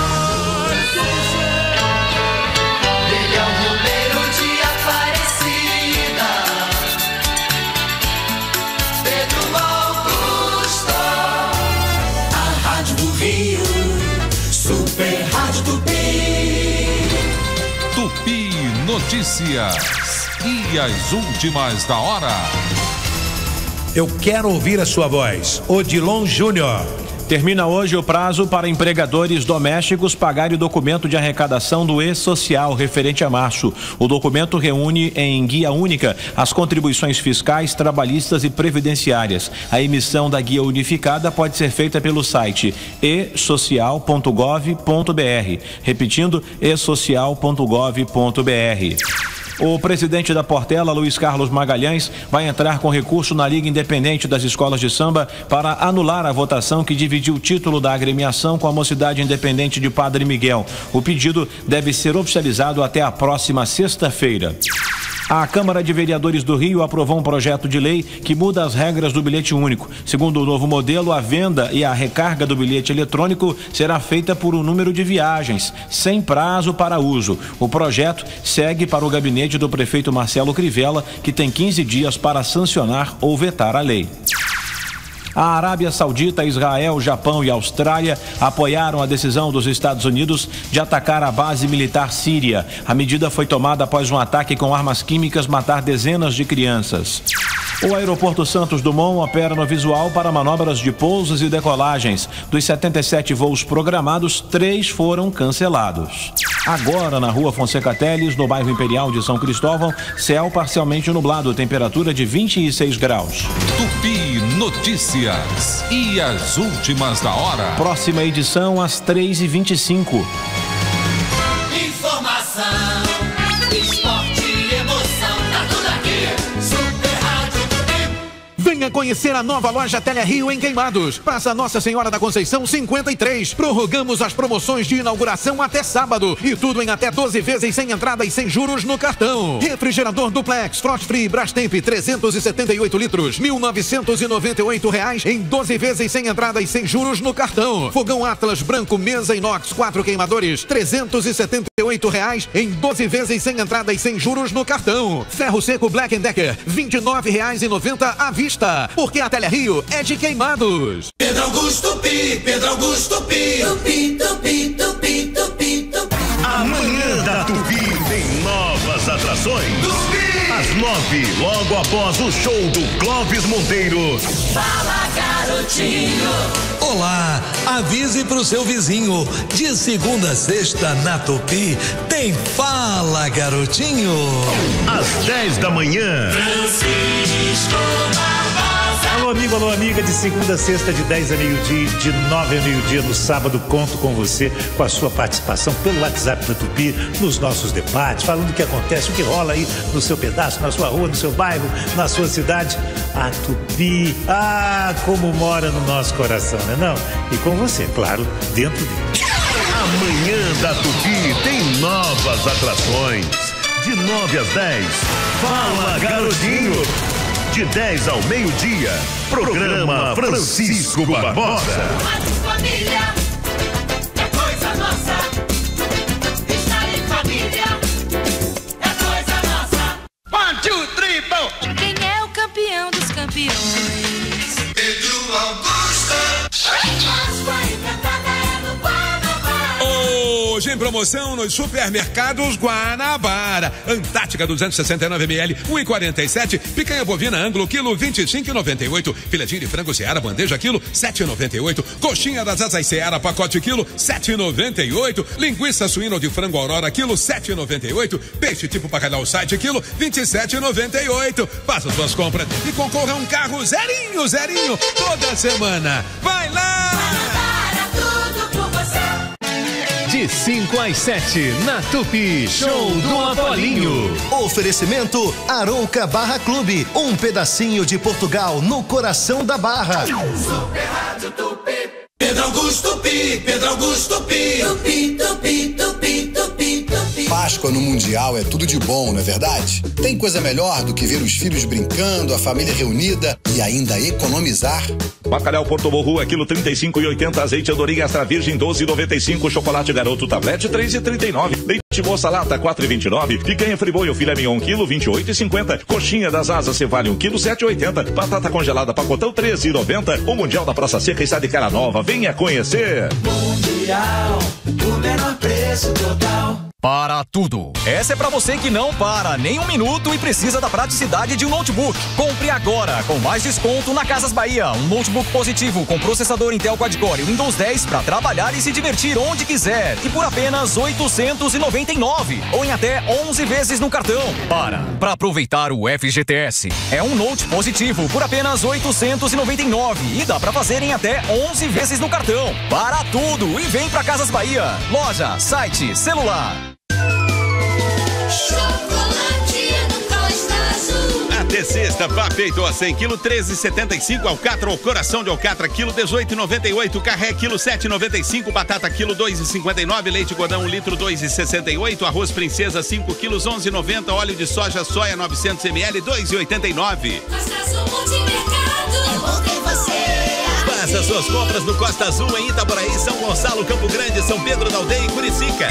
Tupi Notícias e as últimas da hora. Eu quero ouvir a sua voz. Odilon Júnior, Termina hoje o prazo para empregadores domésticos pagarem o documento de arrecadação do E-Social referente a março. O documento reúne em guia única as contribuições fiscais, trabalhistas e previdenciárias. A emissão da guia unificada pode ser feita pelo site e social ponto gov ponto br. Repetindo, e social ponto gov ponto br. O presidente da Portela, Luiz Carlos Magalhães, vai entrar com recurso na Liga Independente das Escolas de Samba para anular a votação que dividiu o título da agremiação com a Mocidade Independente de Padre Miguel. O pedido deve ser oficializado até a próxima sexta-feira. A Câmara de Vereadores do Rio aprovou um projeto de lei que muda as regras do bilhete único. Segundo o novo modelo, a venda e a recarga do bilhete eletrônico será feita por um número de viagens, sem prazo para uso. O projeto segue para o gabinete do prefeito Marcelo Crivella, que tem quinze dias para sancionar ou vetar a lei. A Arábia Saudita, Israel, Japão e Austrália apoiaram a decisão dos Estados Unidos de atacar a base militar síria. A medida foi tomada após um ataque com armas químicas matar dezenas de crianças. O aeroporto Santos Dumont opera no visual para manobras de pousos e decolagens. Dos setenta e sete voos programados, três foram cancelados. Agora, na rua Fonseca Teles, no bairro Imperial de São Cristóvão, céu parcialmente nublado, temperatura de vinte e seis graus. Tupi Notícias e as últimas da hora. Próxima edição às três e vinte e cinco. Informação, esporte e emoção, tá tudo aqui. Super Rádio Tupi. Venha conhecer a nova loja Tele Rio em Queimados. Praça Nossa Senhora da Conceição cinquenta e três. Prorrogamos as promoções de inauguração até sábado. E tudo em até doze vezes sem entrada e sem juros no cartão. Refrigerador Duplex Frost Free Brastemp trezentos e setenta e oito litros, mil novecentos e noventa e oito reais em doze vezes sem entrada e sem juros no cartão. Fogão Atlas branco mesa inox quatro queimadores, trezentos e setenta e oito reais em doze vezes sem entrada e sem juros no cartão. Ferro seco Black Decker vinte e nove reais e noventa centavos à vista. Porque a Tele Rio é de Queimados. Pedro Augusto Pi, Pedro Augusto Pi, Tupi, Tupi, Tupi, Tupi, Tupi. Amanhã da Tupi tem novas atrações. Tupi! Às nove, logo após o show do Clóvis Monteiro. Fala, garotinho. Olá, avise pro seu vizinho. De segunda a sexta na Tupi tem Fala, garotinho. Às dez da manhã. Francisco Barbosa. Alô, amigo, alô, amiga, de segunda a sexta, de dez a meio-dia, de nove a meio-dia no sábado, conto com você, com a sua participação pelo WhatsApp da Tupi, nos nossos debates, falando o que acontece, o que rola aí no seu pedaço, na sua rua, no seu bairro, na sua cidade. A Tupi, ah, como mora no nosso coração, né não? E com você, claro, dentro dele. Amanhã da Tupi tem novas atrações. De nove às dez, Fala, garotinho. De dez ao meio-dia, programa Francisco Barbosa. Família é coisa nossa. Estar em família é coisa nossa. One, two, three, four. Quem é o campeão dos campeões? Pedro Augusto. Páscoa encantada é no Guanabara. Hoje em promoção nos supermercados Guanabara. Antártica duzentos e sessenta e nove mililitros, um e quarenta e sete. Picanha bovina Anglo, quilo vinte e cinco e noventa e oito. Filetinho de frango Seara, bandeja, quilo sete e noventa e oito. Coxinha das asas Seara, pacote quilo sete e noventa e oito. Linguiça suína de frango Aurora, quilo sete e noventa e oito. Peixe tipo bacalhau site, quilo vinte e sete e noventa e oito. Faça suas compras e concorra a um carro zerinho, zerinho, toda semana. Vai lá! Guanabara, tudo por você. De cinco às sete, na Tupi, show do Apolinho. Oferecimento Arouca Barra Clube, um pedacinho de Portugal no coração da Barra. Super Rádio Tupi. Pedro Augusto Pi, Pedro Augusto Pi, Tupi, Tupi, Tupi, Tupi, Tupi. Páscoa no Mundial é tudo de bom, não é verdade? Tem coisa melhor do que ver os filhos brincando, a família reunida e ainda economizar? Bacalhau Porto Borru, aquilo trinta e cinco e oitenta. Azeite Andorinha Extra Virgem, doze e noventa e cinco. Chocolate Garoto Tablete, três e trinta e nove. Leite Moça Lata, quatro e vinte e nove. Picanha Friboi, filé mignon, quilo, vinte e oito e cinquenta. Coxinha das Asas Cevale, um quilo, sete e oitenta. Batata congelada Pacotão, treze e noventa. O Mundial da Praça Seca está de cara nova. Venha conhecer. Mundial, o menor preço total. para tudo. Essa é pra você que não para nem um minuto e precisa da praticidade de um notebook. Compre agora, com mais desconto na Casas Bahia. Um notebook positivo com processador Intel Quad-Core Windows dez para trabalhar e se divertir onde quiser. E por apenas oitocentos e noventa e nove reais. Ou em até onze vezes no cartão. Para, para aproveitar o F G T S. É um Note positivo por apenas oitocentos e noventa e nove reais. E dá pra fazer em até onze vezes no cartão. Para tudo e vem pra Casas Bahia. Loja, site, celular. Até sexta, pá feito a cem quilos, treze e setenta e cinco, alcatra ou coração de alcatra, quilo dezoito e noventa e oito, carré, quilo sete e noventa e cinco, batata, quilo dois e cinquenta e nove, leite godão, um litro, dois e sessenta e oito, arroz princesa, cinco quilos, onze e noventa, óleo de soja, soia, novecentos mililitros, dois e oitenta e nove. Costa Azul Multimercado, é bom ter você. Faça suas compras no Costa Azul em Itaboraí, São Gonçalo, Campo Grande, São Pedro da Aldeia e Curicica.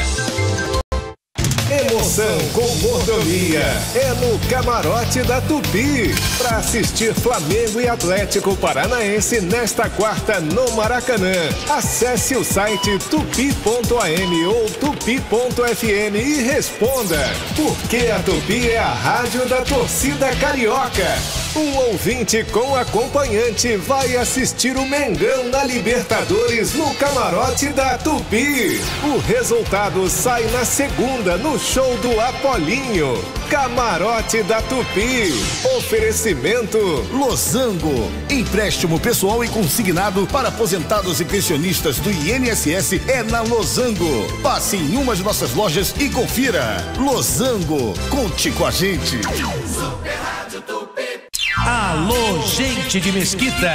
Emoção com mordomia é no Camarote da Tupi. Para assistir Flamengo e Atlético Paranaense nesta quarta no Maracanã. Acesse o site tupi ponto a m ou tupi ponto f m e responda. Porque a Tupi é a rádio da torcida carioca. Um ouvinte com acompanhante vai assistir o Mengão na Libertadores no Camarote da Tupi. O resultado sai na segunda no show do Apolinho. Camarote da Tupi. Oferecimento Losango. Empréstimo pessoal e consignado para aposentados e pensionistas do I N S S é na Losango. Passe em uma de nossas lojas e confira. Losango. Conte com a gente. Super Rádio Tupi. Alô, gente de Mesquita.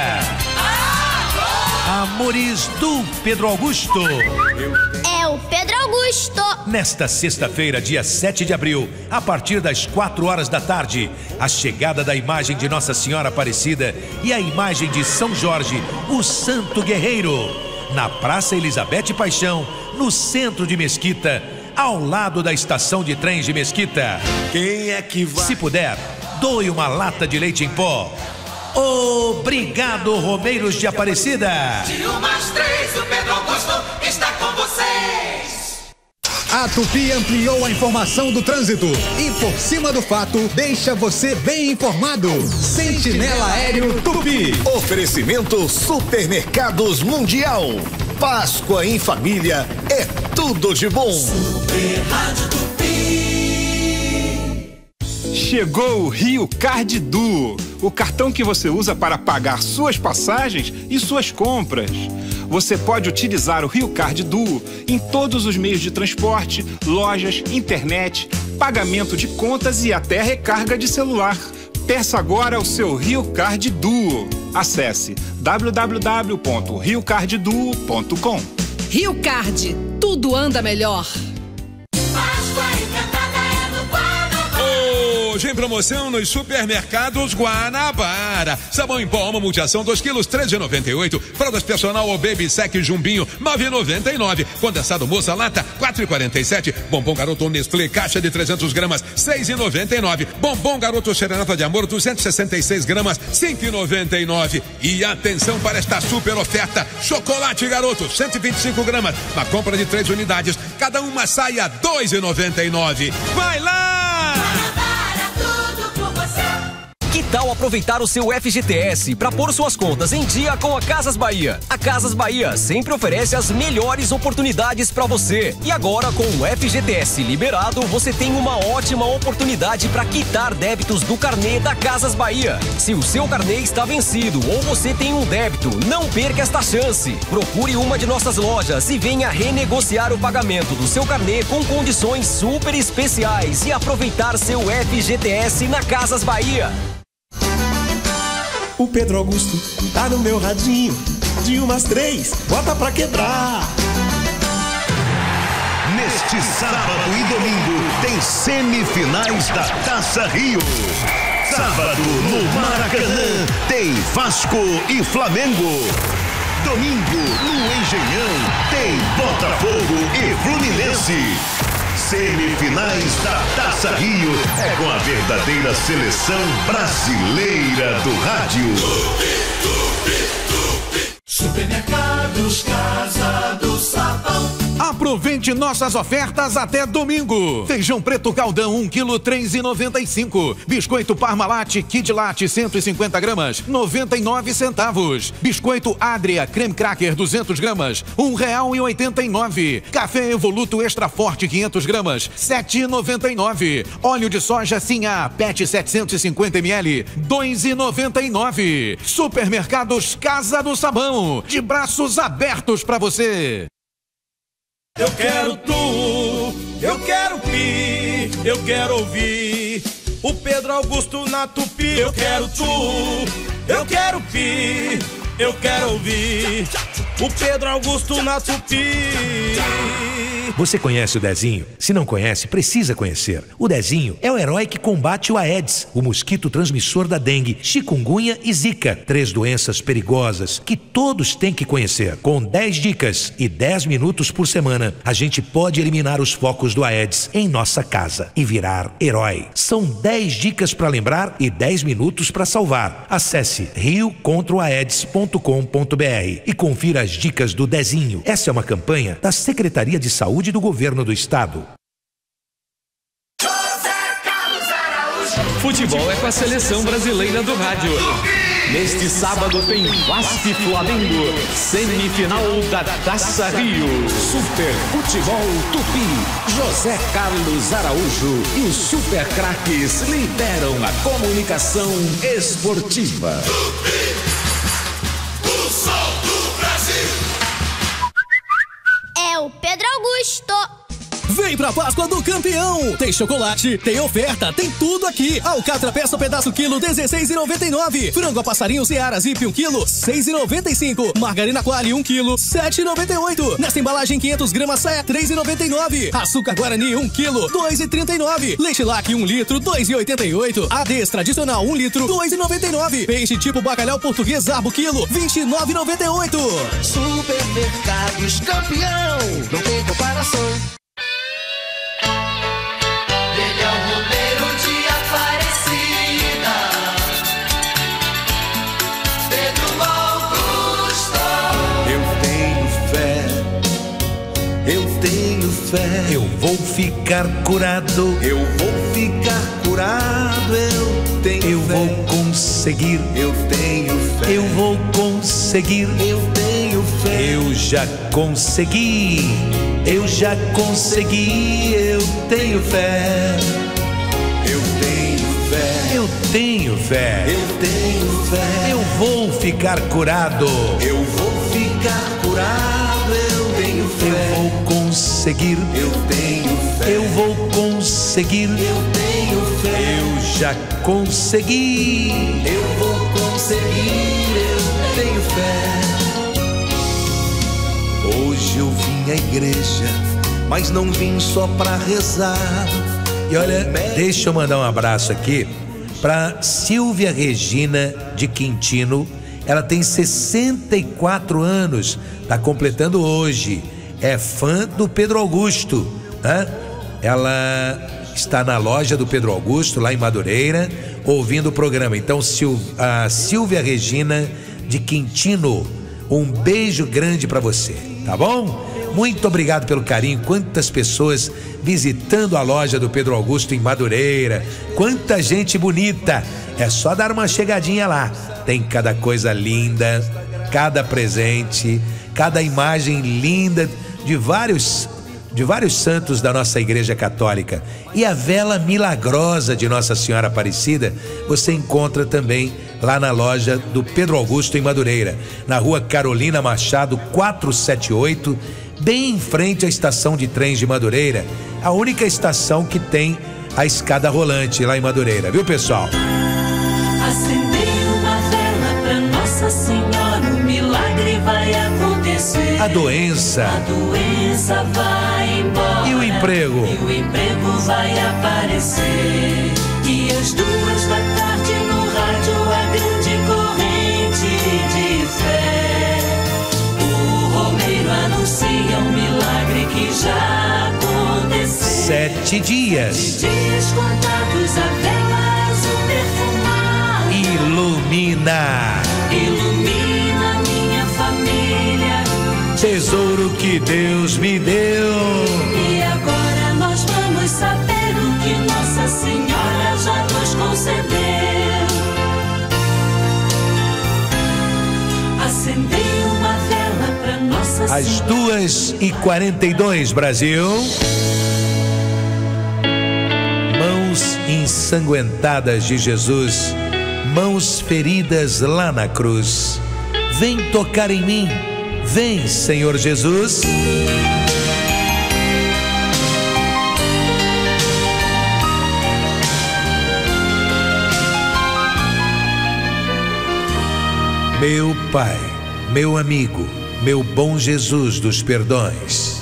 Amores do Pedro Augusto. É o Pedro Augusto. Nesta sexta-feira, dia sete de abril, a partir das quatro horas da tarde, a chegada da imagem de Nossa Senhora Aparecida e a imagem de São Jorge, o Santo Guerreiro, na Praça Elizabeth Paixão, no centro de Mesquita, ao lado da estação de trens de Mesquita. Quem é que vai? Se puder, doe uma lata de leite em pó. Obrigado, Romeiros de Aparecida. De umas três, o Pedro Augusto está com vocês. A Tupi ampliou a informação do trânsito e por cima do fato deixa você bem informado. Sentinela Aéreo Tupi. Oferecimento Supermercados Mundial. Páscoa em família é tudo de bom. Super Rádio Tupi. Chegou o Rio Card Duo, o cartão que você usa para pagar suas passagens e suas compras. Você pode utilizar o Rio Card Duo em todos os meios de transporte, lojas, internet, pagamento de contas e até recarga de celular. Peça agora o seu Rio Card Duo. Acesse w w w ponto rio card duo ponto com. Rio Card, tudo anda melhor. Hoje em promoção nos supermercados Guanabara. Sabão em pó Alma Multiação, dois quilos, treze e noventa e oito. Fraldas personal ou Baby Sec Jumbinho, nove e noventa e nove. Condensado Moça Lata, quatro e quarenta e sete. Bombom Garoto Nestlé, caixa de trezentos gramas, seis e noventa e nove. Bombom Garoto Serenata de Amor, duzentos e sessenta e seis gramas, cinco e noventa e nove. E atenção para esta super oferta. Chocolate Garoto, cento e vinte e cinco gramas. Na compra de três unidades, cada uma sai a dois e noventa e nove. Vai lá! Que tal aproveitar o seu F G T S para pôr suas contas em dia com a Casas Bahia? A Casas Bahia sempre oferece as melhores oportunidades para você. E agora, com o F G T S liberado, você tem uma ótima oportunidade para quitar débitos do carnê da Casas Bahia. Se o seu carnê está vencido ou você tem um débito, não perca esta chance. Procure uma de nossas lojas e venha renegociar o pagamento do seu carnê com condições super especiais e aproveitar seu F G T S na Casas Bahia. O Pedro Augusto tá no meu radinho. De umas três, bota pra quebrar. Neste sábado e domingo tem semifinais da Taça Rio. Sábado no Maracanã tem Vasco e Flamengo. Domingo no Engenhão tem Botafogo e Fluminense. Semifinais da Taça Rio é com a verdadeira seleção brasileira do rádio. Supermercados Casa do Sabão. Aproveite nossas ofertas até domingo. Feijão preto caldão um quilo três e noventa e cinco. Biscoito Parmalat Kid Latte cento e cinquenta gramas noventa e nove centavos. Biscoito Adria Creme Cracker duzentos gramas um real e oitenta e nove. Café Evoluto Extra Forte quinhentos gramas sete e noventa e nove. Óleo de soja Sinhá Pet setecentos e cinquenta mililitros dois e noventa e nove. Supermercados Casa do Sabão, de braços abertos para você. Eu quero tu, eu quero pi, eu quero ouvir o Pedro Augusto na Tupi. Eu quero tu, eu quero pi, eu quero ouvir o Pedro Augusto na Tupi. Você conhece o Dezinho? Se não conhece, precisa conhecer. O Dezinho é o herói que combate o Aedes, o mosquito transmissor da dengue, chikungunya e zika. Três doenças perigosas que todos têm que conhecer. Com dez dicas e dez minutos por semana, a gente pode eliminar os focos do Aedes em nossa casa e virar herói. São dez dicas para lembrar e dez minutos para salvar. Acesse rio contra o aedes ponto com ponto br e confira as dicas do Dezinho. Essa é uma campanha da Secretaria de Saúde do Governo do Estado. Futebol é com a Seleção Brasileira do Rádio. Neste sábado tem Vasco e Flamengo, semifinal da Taça Rio. Super Futebol Tupi. José Carlos Araújo e os super craques lideram a comunicação esportiva. O sol do Brasil. É o Pedro Augusto. Vem pra Páscoa do Campeão! Tem chocolate, tem oferta, tem tudo aqui. Alcatra peça pedaço quilo dezesseis e noventa e nove. Frango a passarinho Seara Zip um quilo seis e noventa e cinco. Margarina Qualy um quilo sete e noventa e oito. Nesta embalagem quinhentos gramas saia três e noventa e nove. Açúcar Guarani um quilo dois e trinta e nove. Leite Lac um litro dois e oitenta e oito. Ades tradicional um litro dois e noventa e nove. Peixe tipo bacalhau português Arbo quilo vinte e nove e noventa e oito. Supermercados Campeão, não tem comparação. Eu tenho fé, eu vou ficar curado, eu vou ficar curado, eu tenho eu fé. Eu vou conseguir, eu tenho fé, eu vou conseguir, eu tenho fé. Eu já consegui, eu já consegui, eu tenho fé. Eu tenho fé, eu tenho fé, eu tenho fé. Eu vou ficar curado, eu vou ficar curado, eu tenho fé. Eu vou conseguir, eu tenho fé. Eu vou conseguir, eu tenho fé. Eu já consegui, eu vou conseguir, eu tenho fé. Hoje eu vim à igreja, mas não vim só pra rezar. E olha, deixa eu mandar um abraço aqui pra Silvia Regina de Quintino. Ela tem sessenta e quatro anos, tá completando hoje. É fã do Pedro Augusto, né? Ela está na loja do Pedro Augusto, lá em Madureira, ouvindo o programa. Então, Sil, a Silvia Regina de Quintino, um beijo grande pra você, tá bom? Muito obrigado pelo carinho. Quantas pessoas visitando a loja do Pedro Augusto em Madureira. Quanta gente bonita. É só dar uma chegadinha lá. Tem cada coisa linda, cada presente, cada imagem linda de vários, de vários santos da nossa Igreja Católica. E a vela milagrosa de Nossa Senhora Aparecida você encontra também lá na loja do Pedro Augusto em Madureira, na rua Carolina Machado quatrocentos e setenta e oito, bem em frente à estação de trens de Madureira, a única estação que tem a escada rolante lá em Madureira, viu, pessoal? Acendei uma vela pra Nossa Senhora, o milagre vai acontecer. A doença, a doença vai embora. E o emprego? E o emprego vai aparecer. E às duas da tarde no rádio a grande corrente de fé. O romeiro anuncia um milagre que já aconteceu. Sete dias. Sete dias contados, a vela azul perfumada ilumina. Ilumina minha família. Tesouro que que Deus me deu. E agora nós vamos saber o que Nossa Senhora já nos concedeu. Acendei uma vela pra Nossa Senhora. Às duas e quarenta e dois, Brasil. Mãos ensanguentadas de Jesus, mãos feridas lá na cruz. Vem tocar em mim, vem, Senhor Jesus. Meu Pai, meu amigo, meu bom Jesus dos perdões.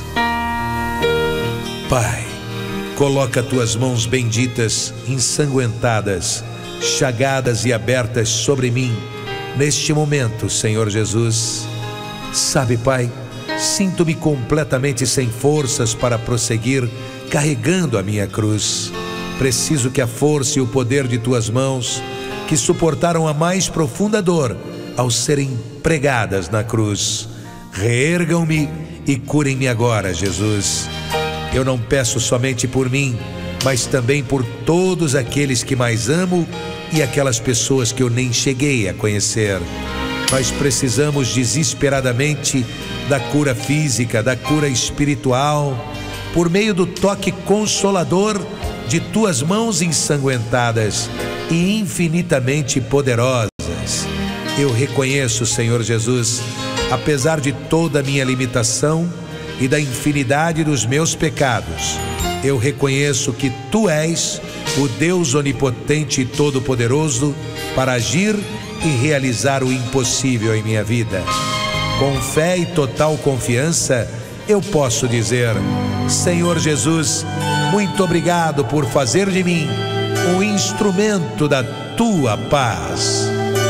Pai, coloca tuas mãos benditas, ensanguentadas, chagadas e abertas sobre mim, neste momento, Senhor Jesus. Sabe, Pai, sinto-me completamente sem forças para prosseguir, carregando a minha cruz. Preciso que a força e o poder de tuas mãos, que suportaram a mais profunda dor ao serem pregadas na cruz, reergam-me e curem-me agora, Jesus. Eu não peço somente por mim, mas também por todos aqueles que mais amo e aquelas pessoas que eu nem cheguei a conhecer. Nós precisamos desesperadamente da cura física, da cura espiritual, por meio do toque consolador de tuas mãos ensanguentadas e infinitamente poderosas. Eu reconheço, Senhor Jesus, apesar de toda a minha limitação e da infinidade dos meus pecados, eu reconheço que Tu és o Deus onipotente e todo-poderoso para agir e realizar o impossível em minha vida. Com fé e total confiança, eu posso dizer: Senhor Jesus, muito obrigado por fazer de mim um instrumento da Tua paz.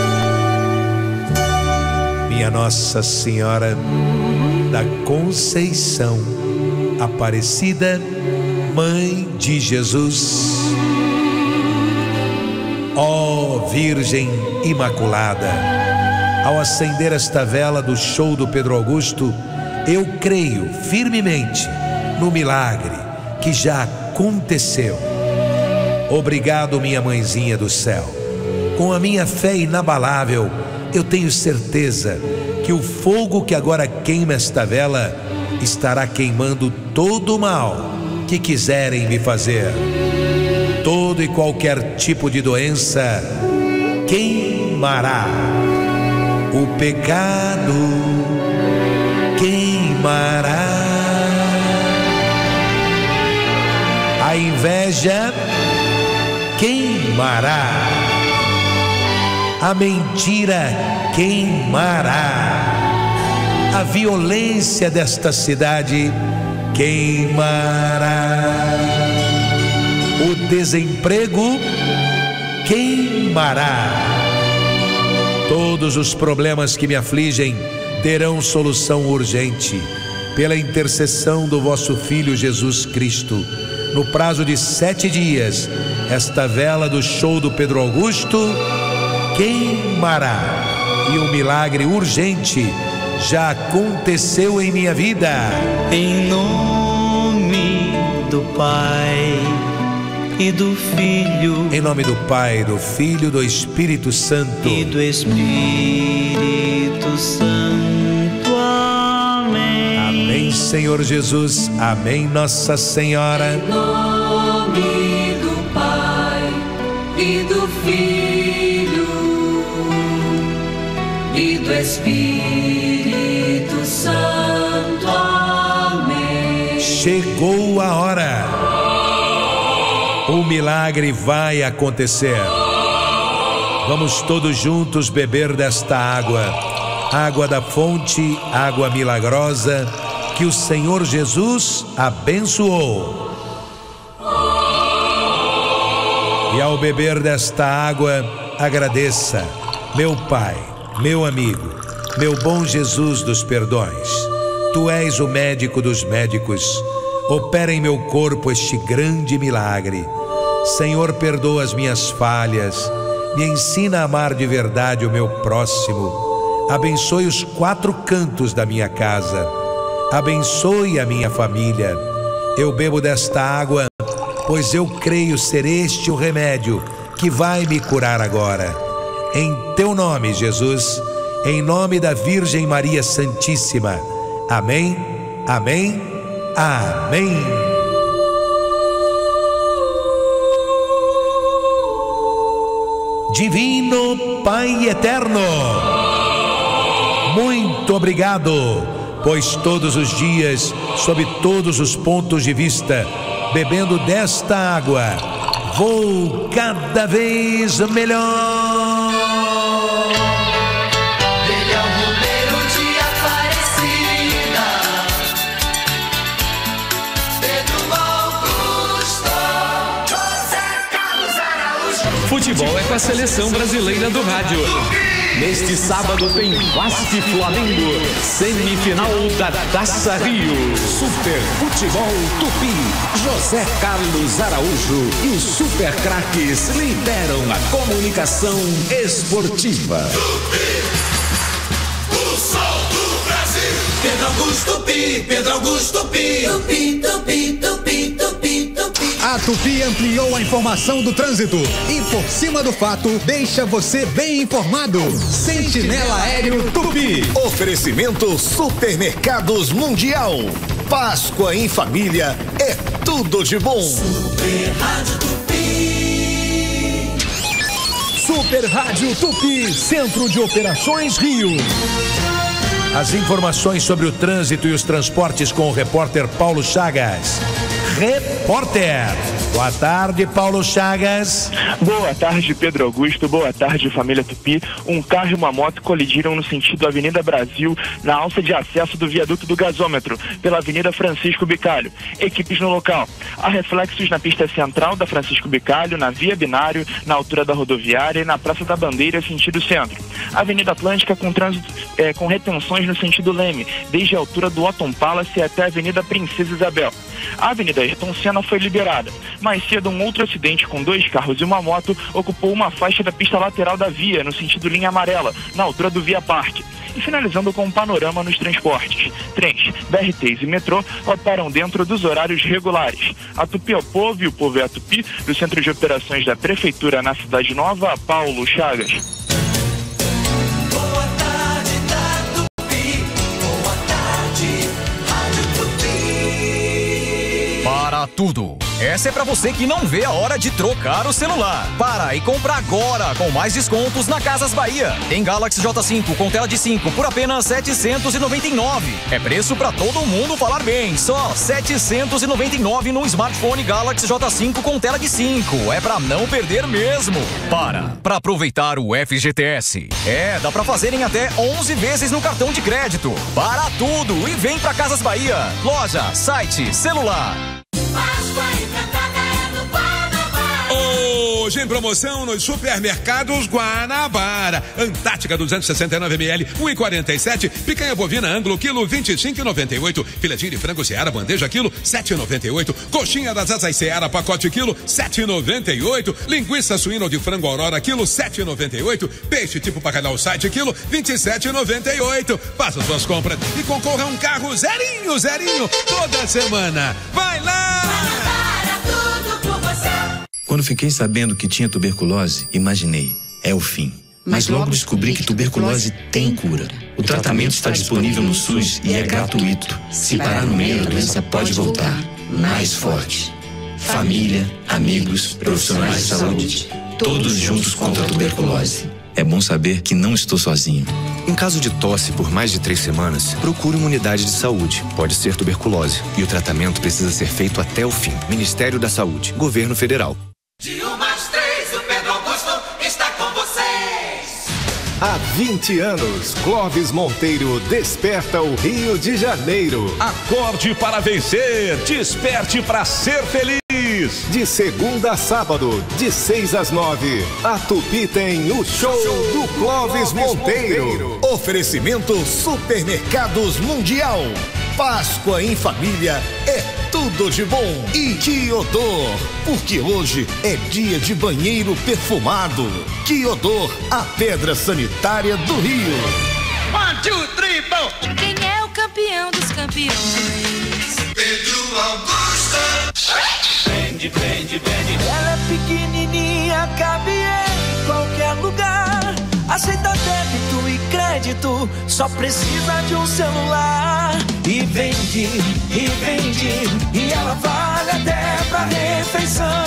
Minha Nossa Senhora da Conceição Aparecida, Mãe de Jesus, ó Virgem Imaculada, ao acender esta vela do show do Pedro Augusto, eu creio firmemente no milagre que já aconteceu. Obrigado, minha mãezinha do céu. Com a minha fé inabalável, eu tenho certeza que o fogo que agora queima esta vela estará queimando todo o mal que quiserem me fazer. Todo e qualquer tipo de doença queimará. O pecado queimará. A inveja queimará. A mentira queimará. A violência desta cidade queimará. O desemprego queimará. Todos os problemas que me afligem terão solução urgente pela intercessão do vosso Filho Jesus Cristo. No prazo de sete dias, esta vela do show do Pedro Augusto queimará. E um milagre urgente já aconteceu em minha vida. Em nome do Pai e do Filho, em nome do Pai, do Filho, do Espírito Santo e do Espírito Santo. Amém. Amém, Senhor Jesus. Amém, Nossa Senhora. Em nome do Pai e do Filho e do Espírito Santo. Amém. Chegou a hora. O milagre vai acontecer. Vamos todos juntos beber desta água, água da fonte, água milagrosa que o Senhor Jesus abençoou. E ao beber desta água, agradeça: meu Pai, meu amigo, meu bom Jesus dos perdões, Tu és o médico dos médicos. Opera em meu corpo este grande milagre. Senhor, perdoa as minhas falhas, me ensina a amar de verdade o meu próximo. Abençoe os quatro cantos da minha casa. abençoe a minha família. Eu bebo desta água, pois eu creio ser este o remédio que vai me curar agora. Em teu nome, Jesus, em nome da Virgem Maria Santíssima. Amém, amém, amém. Divino Pai Eterno, muito obrigado, pois todos os dias, sob todos os pontos de vista, bebendo desta água, vou cada vez melhor. Ele é o número de Aparecida, Pedro Augusto, José Carlos Araújo. Futebol é com a seleção brasileira do rádio. Neste sábado tem Vasco e Flamengo, semifinal da Taça Rio. Super Futebol Tupi, José Carlos Araújo e os super craques lideram a comunicação esportiva. O sol do Brasil. Pedro Augusto Pi, Pedro Augusto Pi, Tupi, Tupi, Tupi, Tupi, Tupi. A Tupi ampliou a informação do trânsito e por cima do fato deixa você bem informado. Sentinela Aéreo Tupi. Oferecimento Supermercados Mundial. Páscoa em família é tudo de bom. Super Rádio Tupi. Super Rádio Tupi, Centro de Operações Rio. As informações sobre o trânsito e os transportes com o repórter Paulo Chagas. Repórter. Boa tarde, Paulo Chagas. Boa tarde, Pedro Augusto. Boa tarde, família Tupi. Um carro e uma moto colidiram no sentido Avenida Brasil, na alça de acesso do viaduto do gasômetro, pela Avenida Francisco Bicalho. Equipes no local. Há reflexos na pista central da Francisco Bicalho, na via Binário, na altura da rodoviária e na Praça da Bandeira, sentido centro. Avenida Atlântica com trânsito é, com retenções no sentido Leme, desde a altura do Otton Palace até a Avenida Princesa Isabel. A Avenida Ayrton Senna foi liberada. Mais cedo, um outro acidente com dois carros e uma moto ocupou uma faixa da pista lateral da via, no sentido linha amarela, na altura do Via Parque. E finalizando com um panorama nos transportes. Trens, B R Ts e metrô operam dentro dos horários regulares. A Tupi é o povo e o povo é a Tupi, do Centro de Operações da Prefeitura na Cidade Nova, Paulo Chagas. Para tudo. Essa é pra você que não vê a hora de trocar o celular. Para e compra agora, com mais descontos na Casas Bahia. Tem Galaxy J cinco com tela de cinco por apenas setecentos e noventa e nove. É preço pra todo mundo falar bem. Só setecentos e noventa e nove no smartphone Galaxy J cinco com tela de cinco. É pra não perder mesmo. Para, pra aproveitar o F G T S. É, dá pra fazer em até onze vezes no cartão de crédito. Para tudo e vem pra Casas Bahia. Loja, site, celular. Páscoa encantada é no Guanabara. Hoje em promoção nos supermercados Guanabara. Antártica duzentos e sessenta e nove mililitros, um e quarenta e sete. Picanha bovina Anglo, quilo vinte e cinco e noventa e oito. Filetinho de frango Seara, bandeja, quilo sete e noventa e oito. Coxinha das asas Seara, pacote, quilo sete e noventa e oito. Linguiça suína ou de frango Aurora, quilo sete e noventa e oito. Peixe tipo bacalhau site, quilo vinte e sete e noventa e oito. Faça suas compras e concorra a um carro zerinho, zerinho, toda semana. Vai lá! Guanabara, tudo por você. Quando fiquei sabendo que tinha tuberculose, imaginei, é o fim. Mas logo descobri que tuberculose tem cura. O tratamento está disponível no SUS e é gratuito. Se parar no meio, a doença pode voltar mais forte. Família, amigos, profissionais de saúde, todos juntos contra a tuberculose. É bom saber que não estou sozinho. Em caso de tosse por mais de três semanas, procure uma unidade de saúde. Pode ser tuberculose. E o tratamento precisa ser feito até o fim. Ministério da Saúde. Governo Federal. De um mais três, o Pedro Augusto está com vocês. Há vinte anos, Clóvis Monteiro desperta o Rio de Janeiro. Acorde para vencer, desperte para ser feliz. De segunda a sábado, de seis às nove, a Tupi tem o show, show do Clóvis Monteiro. Monteiro. Oferecimento Supermercados Mundial. Páscoa em família é tudo de bom. E Quiodor, porque hoje é dia de banheiro perfumado. Quiodor, a pedra sanitária do Rio. One, two, three, four. Quem é o campeão? campeão dos campeões. Pedro Augusto. Prende, prende, prende. Ela é pequenininha, cabe em qualquer lugar. Aceita débito e crédito, só precisa de um celular. E vende, e vende, e ela vale até pra refeição.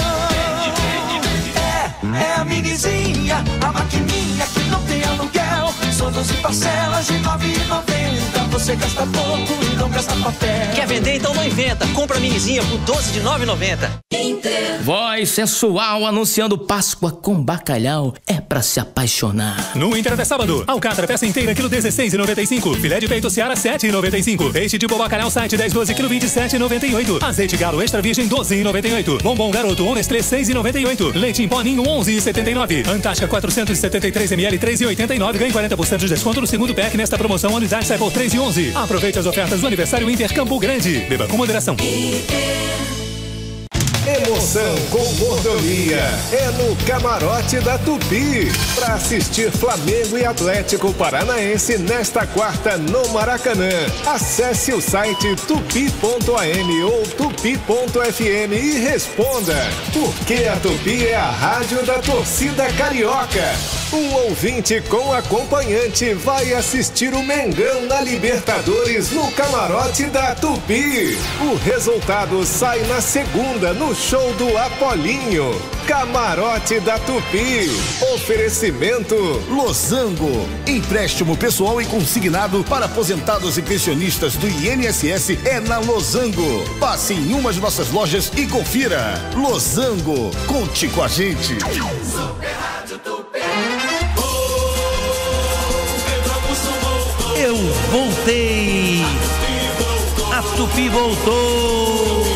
É, é a minizinha, a maquininha que não tem aluguel. São doze parcelas de nove reais e noventa centavos. Você gasta pouco e não gasta papel. Quer vender? Então não inventa. Compra a minizinha por doze de nove reais e noventa centavos. Voz sensual anunciando Páscoa com bacalhau. É pra se apaixonar. No Inter até sábado, alcatra peça inteira, quilo dezesseis reais e noventa e cinco centavos. Filé de peito Seara, sete reais e noventa e cinco centavos. Peixe tipo bacalhau site dez, doze, quilo vinte e sete reais e noventa e oito centavos. Azeite Galo extra virgem, doze reais e noventa e oito centavos. Bombom Garoto Onestlé, seis reais e noventa e oito centavos. Leite em pó Ninho, onze reais e setenta e nove centavos. Antártica quatrocentos e setenta e três mililitros, três reais e oitenta e nove centavos. Ganhe quarenta por cento de desconto no segundo pack nesta promoção. Unidade sai por três reais e onze centavos. Aproveite as ofertas do aniversário Inter Campo Grande. Beba com moderação. Emoção com mordomia é no Camarote da Tupi. Para assistir Flamengo e Atlético Paranaense nesta quarta no Maracanã. Acesse o site tupi ponto a m ou tupi ponto f m e responda. Porque a Tupi é a rádio da torcida carioca. Um ouvinte com acompanhante vai assistir o Mengão na Libertadores no Camarote da Tupi. O resultado sai na segunda no show do Apolinho. Camarote da Tupi. Oferecimento Losango. Empréstimo pessoal e consignado para aposentados e pensionistas do I N S S é na Losango. Passe em uma de nossas lojas e confira. Losango. Conte com a gente. Super Rádio Tupi. Eu voltei. A Tupi voltou.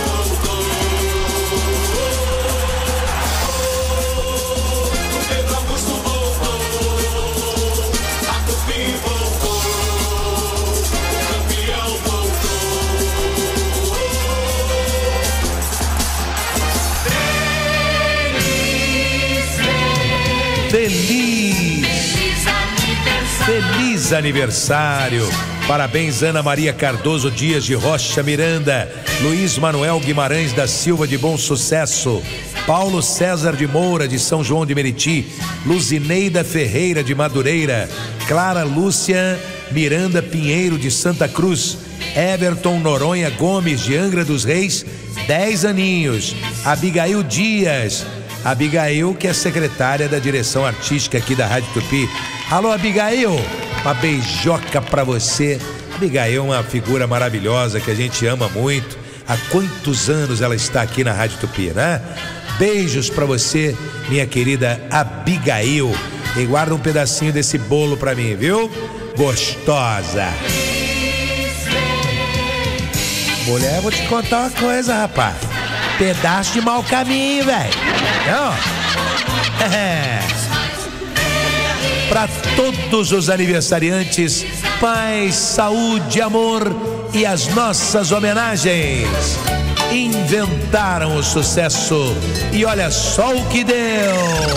Feliz! Feliz aniversário! Parabéns, Ana Maria Cardoso Dias de Rocha Miranda, Luiz Manuel Guimarães da Silva de Bom Sucesso, Paulo César de Moura de São João de Meriti, Luzineida Ferreira de Madureira, Clara Lúcia Miranda Pinheiro de Santa Cruz, Everton Noronha Gomes de Angra dos Reis, dez aninhos, Abigail Dias, Abigail, que é secretária da direção artística aqui da Rádio Tupi. Alô, Abigail, uma beijoca pra você. Abigail é uma figura maravilhosa que a gente ama muito. Há quantos anos ela está aqui na Rádio Tupi, né? Beijos pra você, minha querida Abigail. E guarda um pedacinho desse bolo pra mim, viu? Gostosa. Mulher, vou te contar uma coisa, rapaz. Pedaço de mau caminho, velho. É. Para todos os aniversariantes, paz, saúde, amor e as nossas homenagens. Inventaram o sucesso e olha só o que deu.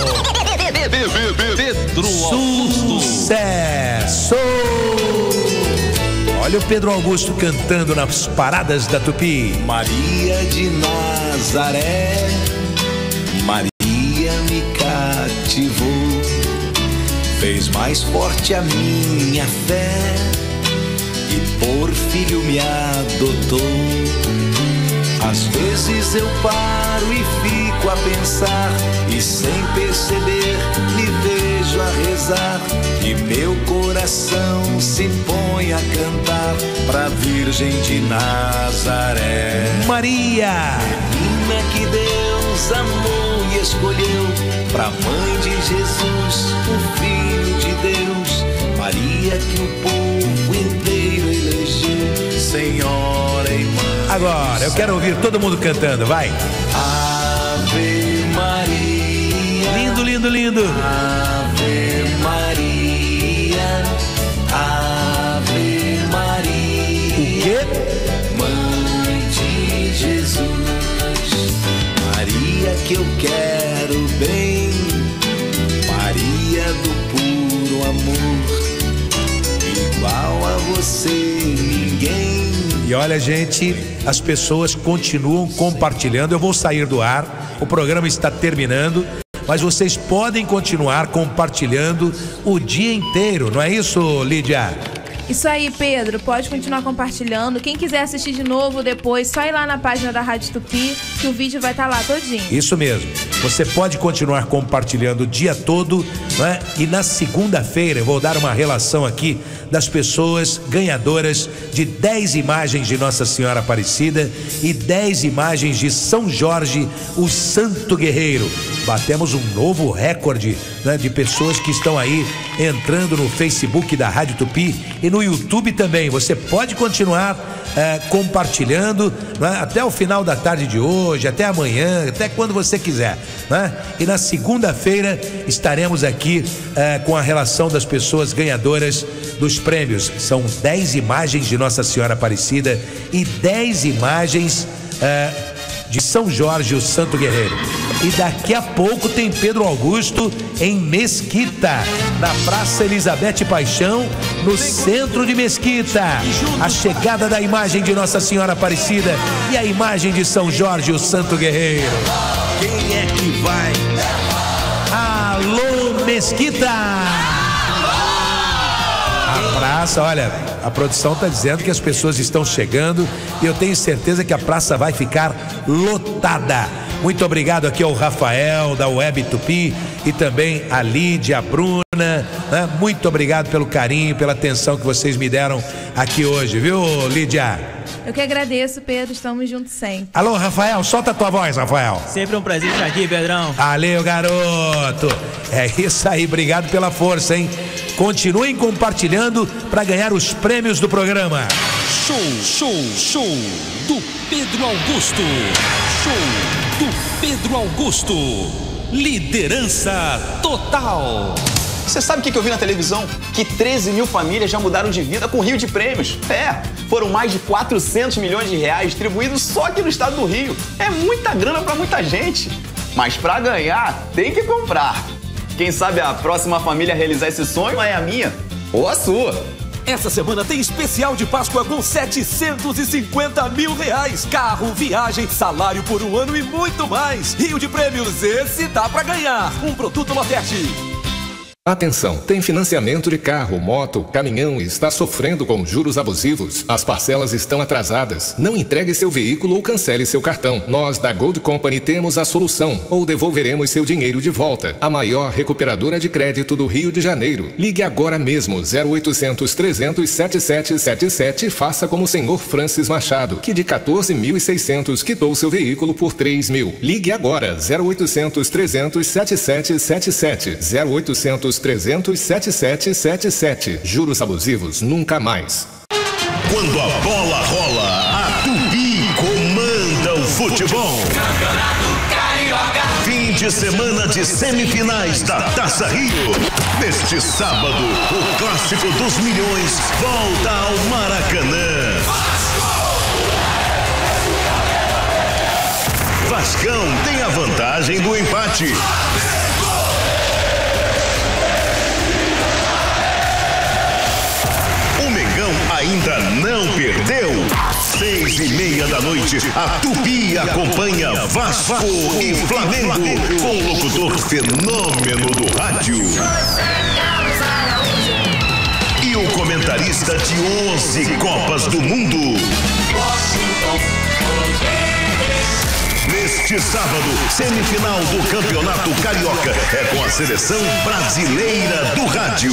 Pedro Augusto. Sucesso. Olha o Pedro Augusto cantando nas paradas da Tupi. Maria de Nazaré, Maria me cativou, fez mais forte a minha fé e por filho me adotou. Às vezes eu paro e fico a pensar e sem perceber me vejo a rezar e meu coração se põe a cantar pra Virgem de Nazaré. Maria, menina que Deus amou e escolheu pra mãe de Jesus, o Filho de Deus. Maria que o povo inteiro elegeu, Senhora e Mãe. Agora, eu quero ouvir todo mundo cantando, vai. Ave Maria. Lindo, lindo, lindo. Ave Maria. Ave Maria. O quê? Mãe de Jesus. Maria que eu quero bem. Maria do puro amor. Igual a você, minha E olha, gente, as pessoas continuam compartilhando. Eu vou sair do ar, o programa está terminando, mas vocês podem continuar compartilhando o dia inteiro, não é isso, Lídia? Isso aí, Pedro, pode continuar compartilhando. Quem quiser assistir de novo depois, só ir lá na página da Rádio Tupi, que o vídeo vai estar lá todinho. Isso mesmo. Você pode continuar compartilhando o dia todo, né? E na segunda-feira eu vou dar uma relação aqui das pessoas ganhadoras de dez imagens de Nossa Senhora Aparecida e dez imagens de São Jorge, o Santo Guerreiro. Batemos um novo recorde, né, de pessoas que estão aí entrando no Facebook da Rádio Tupi e no YouTube também. Você pode continuar é, compartilhando, né, até o final da tarde de hoje, até amanhã, até quando você quiser, né? E na segunda-feira estaremos aqui é, com a relação das pessoas ganhadoras dos prêmios. São dez imagens de Nossa Senhora Aparecida e dez imagens é, de São Jorge, o Santo Guerreiro. E daqui a pouco tem Pedro Augusto em Mesquita, na Praça Elizabeth Paixão, no centro de Mesquita. A chegada da imagem de Nossa Senhora Aparecida e a imagem de São Jorge, o Santo Guerreiro. Quem é que vai? Alô, Mesquita! A praça, olha, a produção está dizendo que as pessoas estão chegando e eu tenho certeza que a praça vai ficar lotada. Muito obrigado aqui ao Rafael da Web Tupi e também a Lídia, a Bruna, né? Muito obrigado pelo carinho, pela atenção que vocês me deram aqui hoje, viu, Lídia? Eu que agradeço, Pedro, estamos juntos sempre. Alô, Rafael, solta a tua voz, Rafael. Sempre um prazer estar aqui, Pedrão. Valeu, garoto. É isso aí, obrigado pela força, hein? Continuem compartilhando para ganhar os prêmios do programa. Show, show, show do Pedro Augusto. Show do Pedro Augusto. Liderança total. Você sabe o que eu vi na televisão? Que treze mil famílias já mudaram de vida com o Rio de Prêmios. É, foram mais de quatrocentos milhões de reais distribuídos só aqui no estado do Rio. É muita grana para muita gente. Mas para ganhar, tem que comprar. Quem sabe a próxima família a realizar esse sonho é a minha ou a sua. Essa semana tem especial de Páscoa com setecentos e cinquenta mil reais. Carro, viagem, salário por um ano e muito mais. Rio de Prêmios, esse dá pra ganhar. Um produto Loterte. Atenção, tem financiamento de carro, moto, caminhão e está sofrendo com juros abusivos? As parcelas estão atrasadas. Não entregue seu veículo ou cancele seu cartão. Nós da Gold Company temos a solução ou devolveremos seu dinheiro de volta. A maior recuperadora de crédito do Rio de Janeiro. Ligue agora mesmo zero oitocentos, trezentos, setenta e sete setenta e sete e faça como o senhor Francis Machado, que de quatorze mil e seiscentos quitou seu veículo por três mil. Ligue agora zero oitocentos, trezentos, setenta e sete setenta e sete zero oitocentos, trezentos, setenta e sete setenta e sete. Juros abusivos nunca mais. Quando a bola rola, a Tupi comanda o futebol. Campeonato Carioca. Fim de semana de semifinais da Taça Rio. Neste sábado, o clássico dos milhões volta ao Maracanã. Vascão tem a vantagem do empate. Ainda não perdeu. Seis e meia da noite, a Tupi acompanha Vasco e Flamengo com o locutor fenômeno do rádio e o comentarista de onze Copas do Mundo. Neste sábado, semifinal do Campeonato Carioca é com a seleção brasileira do rádio.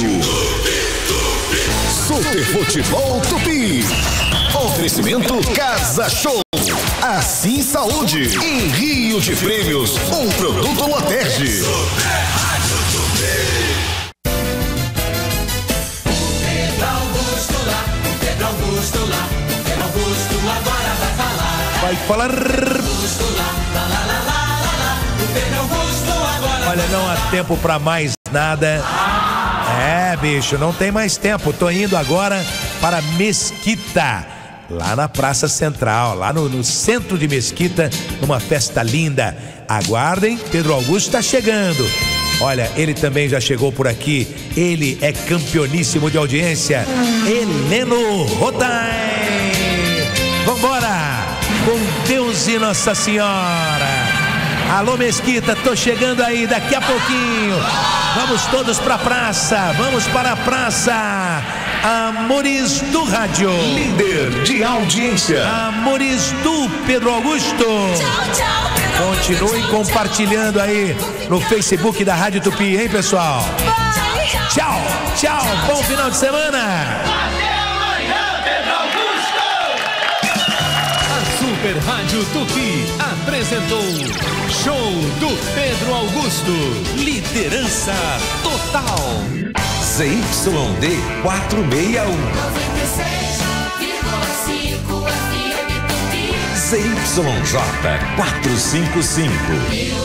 Super Futebol Tupi. Oferecimento Casa Show. Assim Saúde. Em Rio de Prêmios. Um produto Loterte. Pedro Augusto lá, Pedro Augusto lá, Pedro Augusto agora vai falar. Vai falar. Augusto lá, lá, lá, lá, lá, lá. O Pedro Augusto agora. Olha, não há tempo pra mais nada. É, bicho, não tem mais tempo. Tô indo agora para Mesquita, lá na Praça Central, lá no, no centro de Mesquita, numa festa linda. Aguardem, Pedro Augusto está chegando. Olha, ele também já chegou por aqui. Ele é campeoníssimo de audiência, Heleno Rodain. Deus e Nossa Senhora. Alô, Mesquita, tô chegando aí daqui a pouquinho. Vamos todos pra praça, vamos para a praça. Amores do Rádio. Líder de audiência. Amores do Pedro Augusto. Tchau, tchau, Pedro Continuem Augusto. compartilhando aí no Facebook da Rádio Tupi, hein, pessoal? Tchau, tchau, bom final de semana. Super Rádio Tupi apresentou Show do Pedro Augusto. Liderança total. Z Y D quatrocentos e sessenta e um. noventa e seis vírgula cinco F M Tupi. Z Y J quatrocentos e cinquenta e cinco.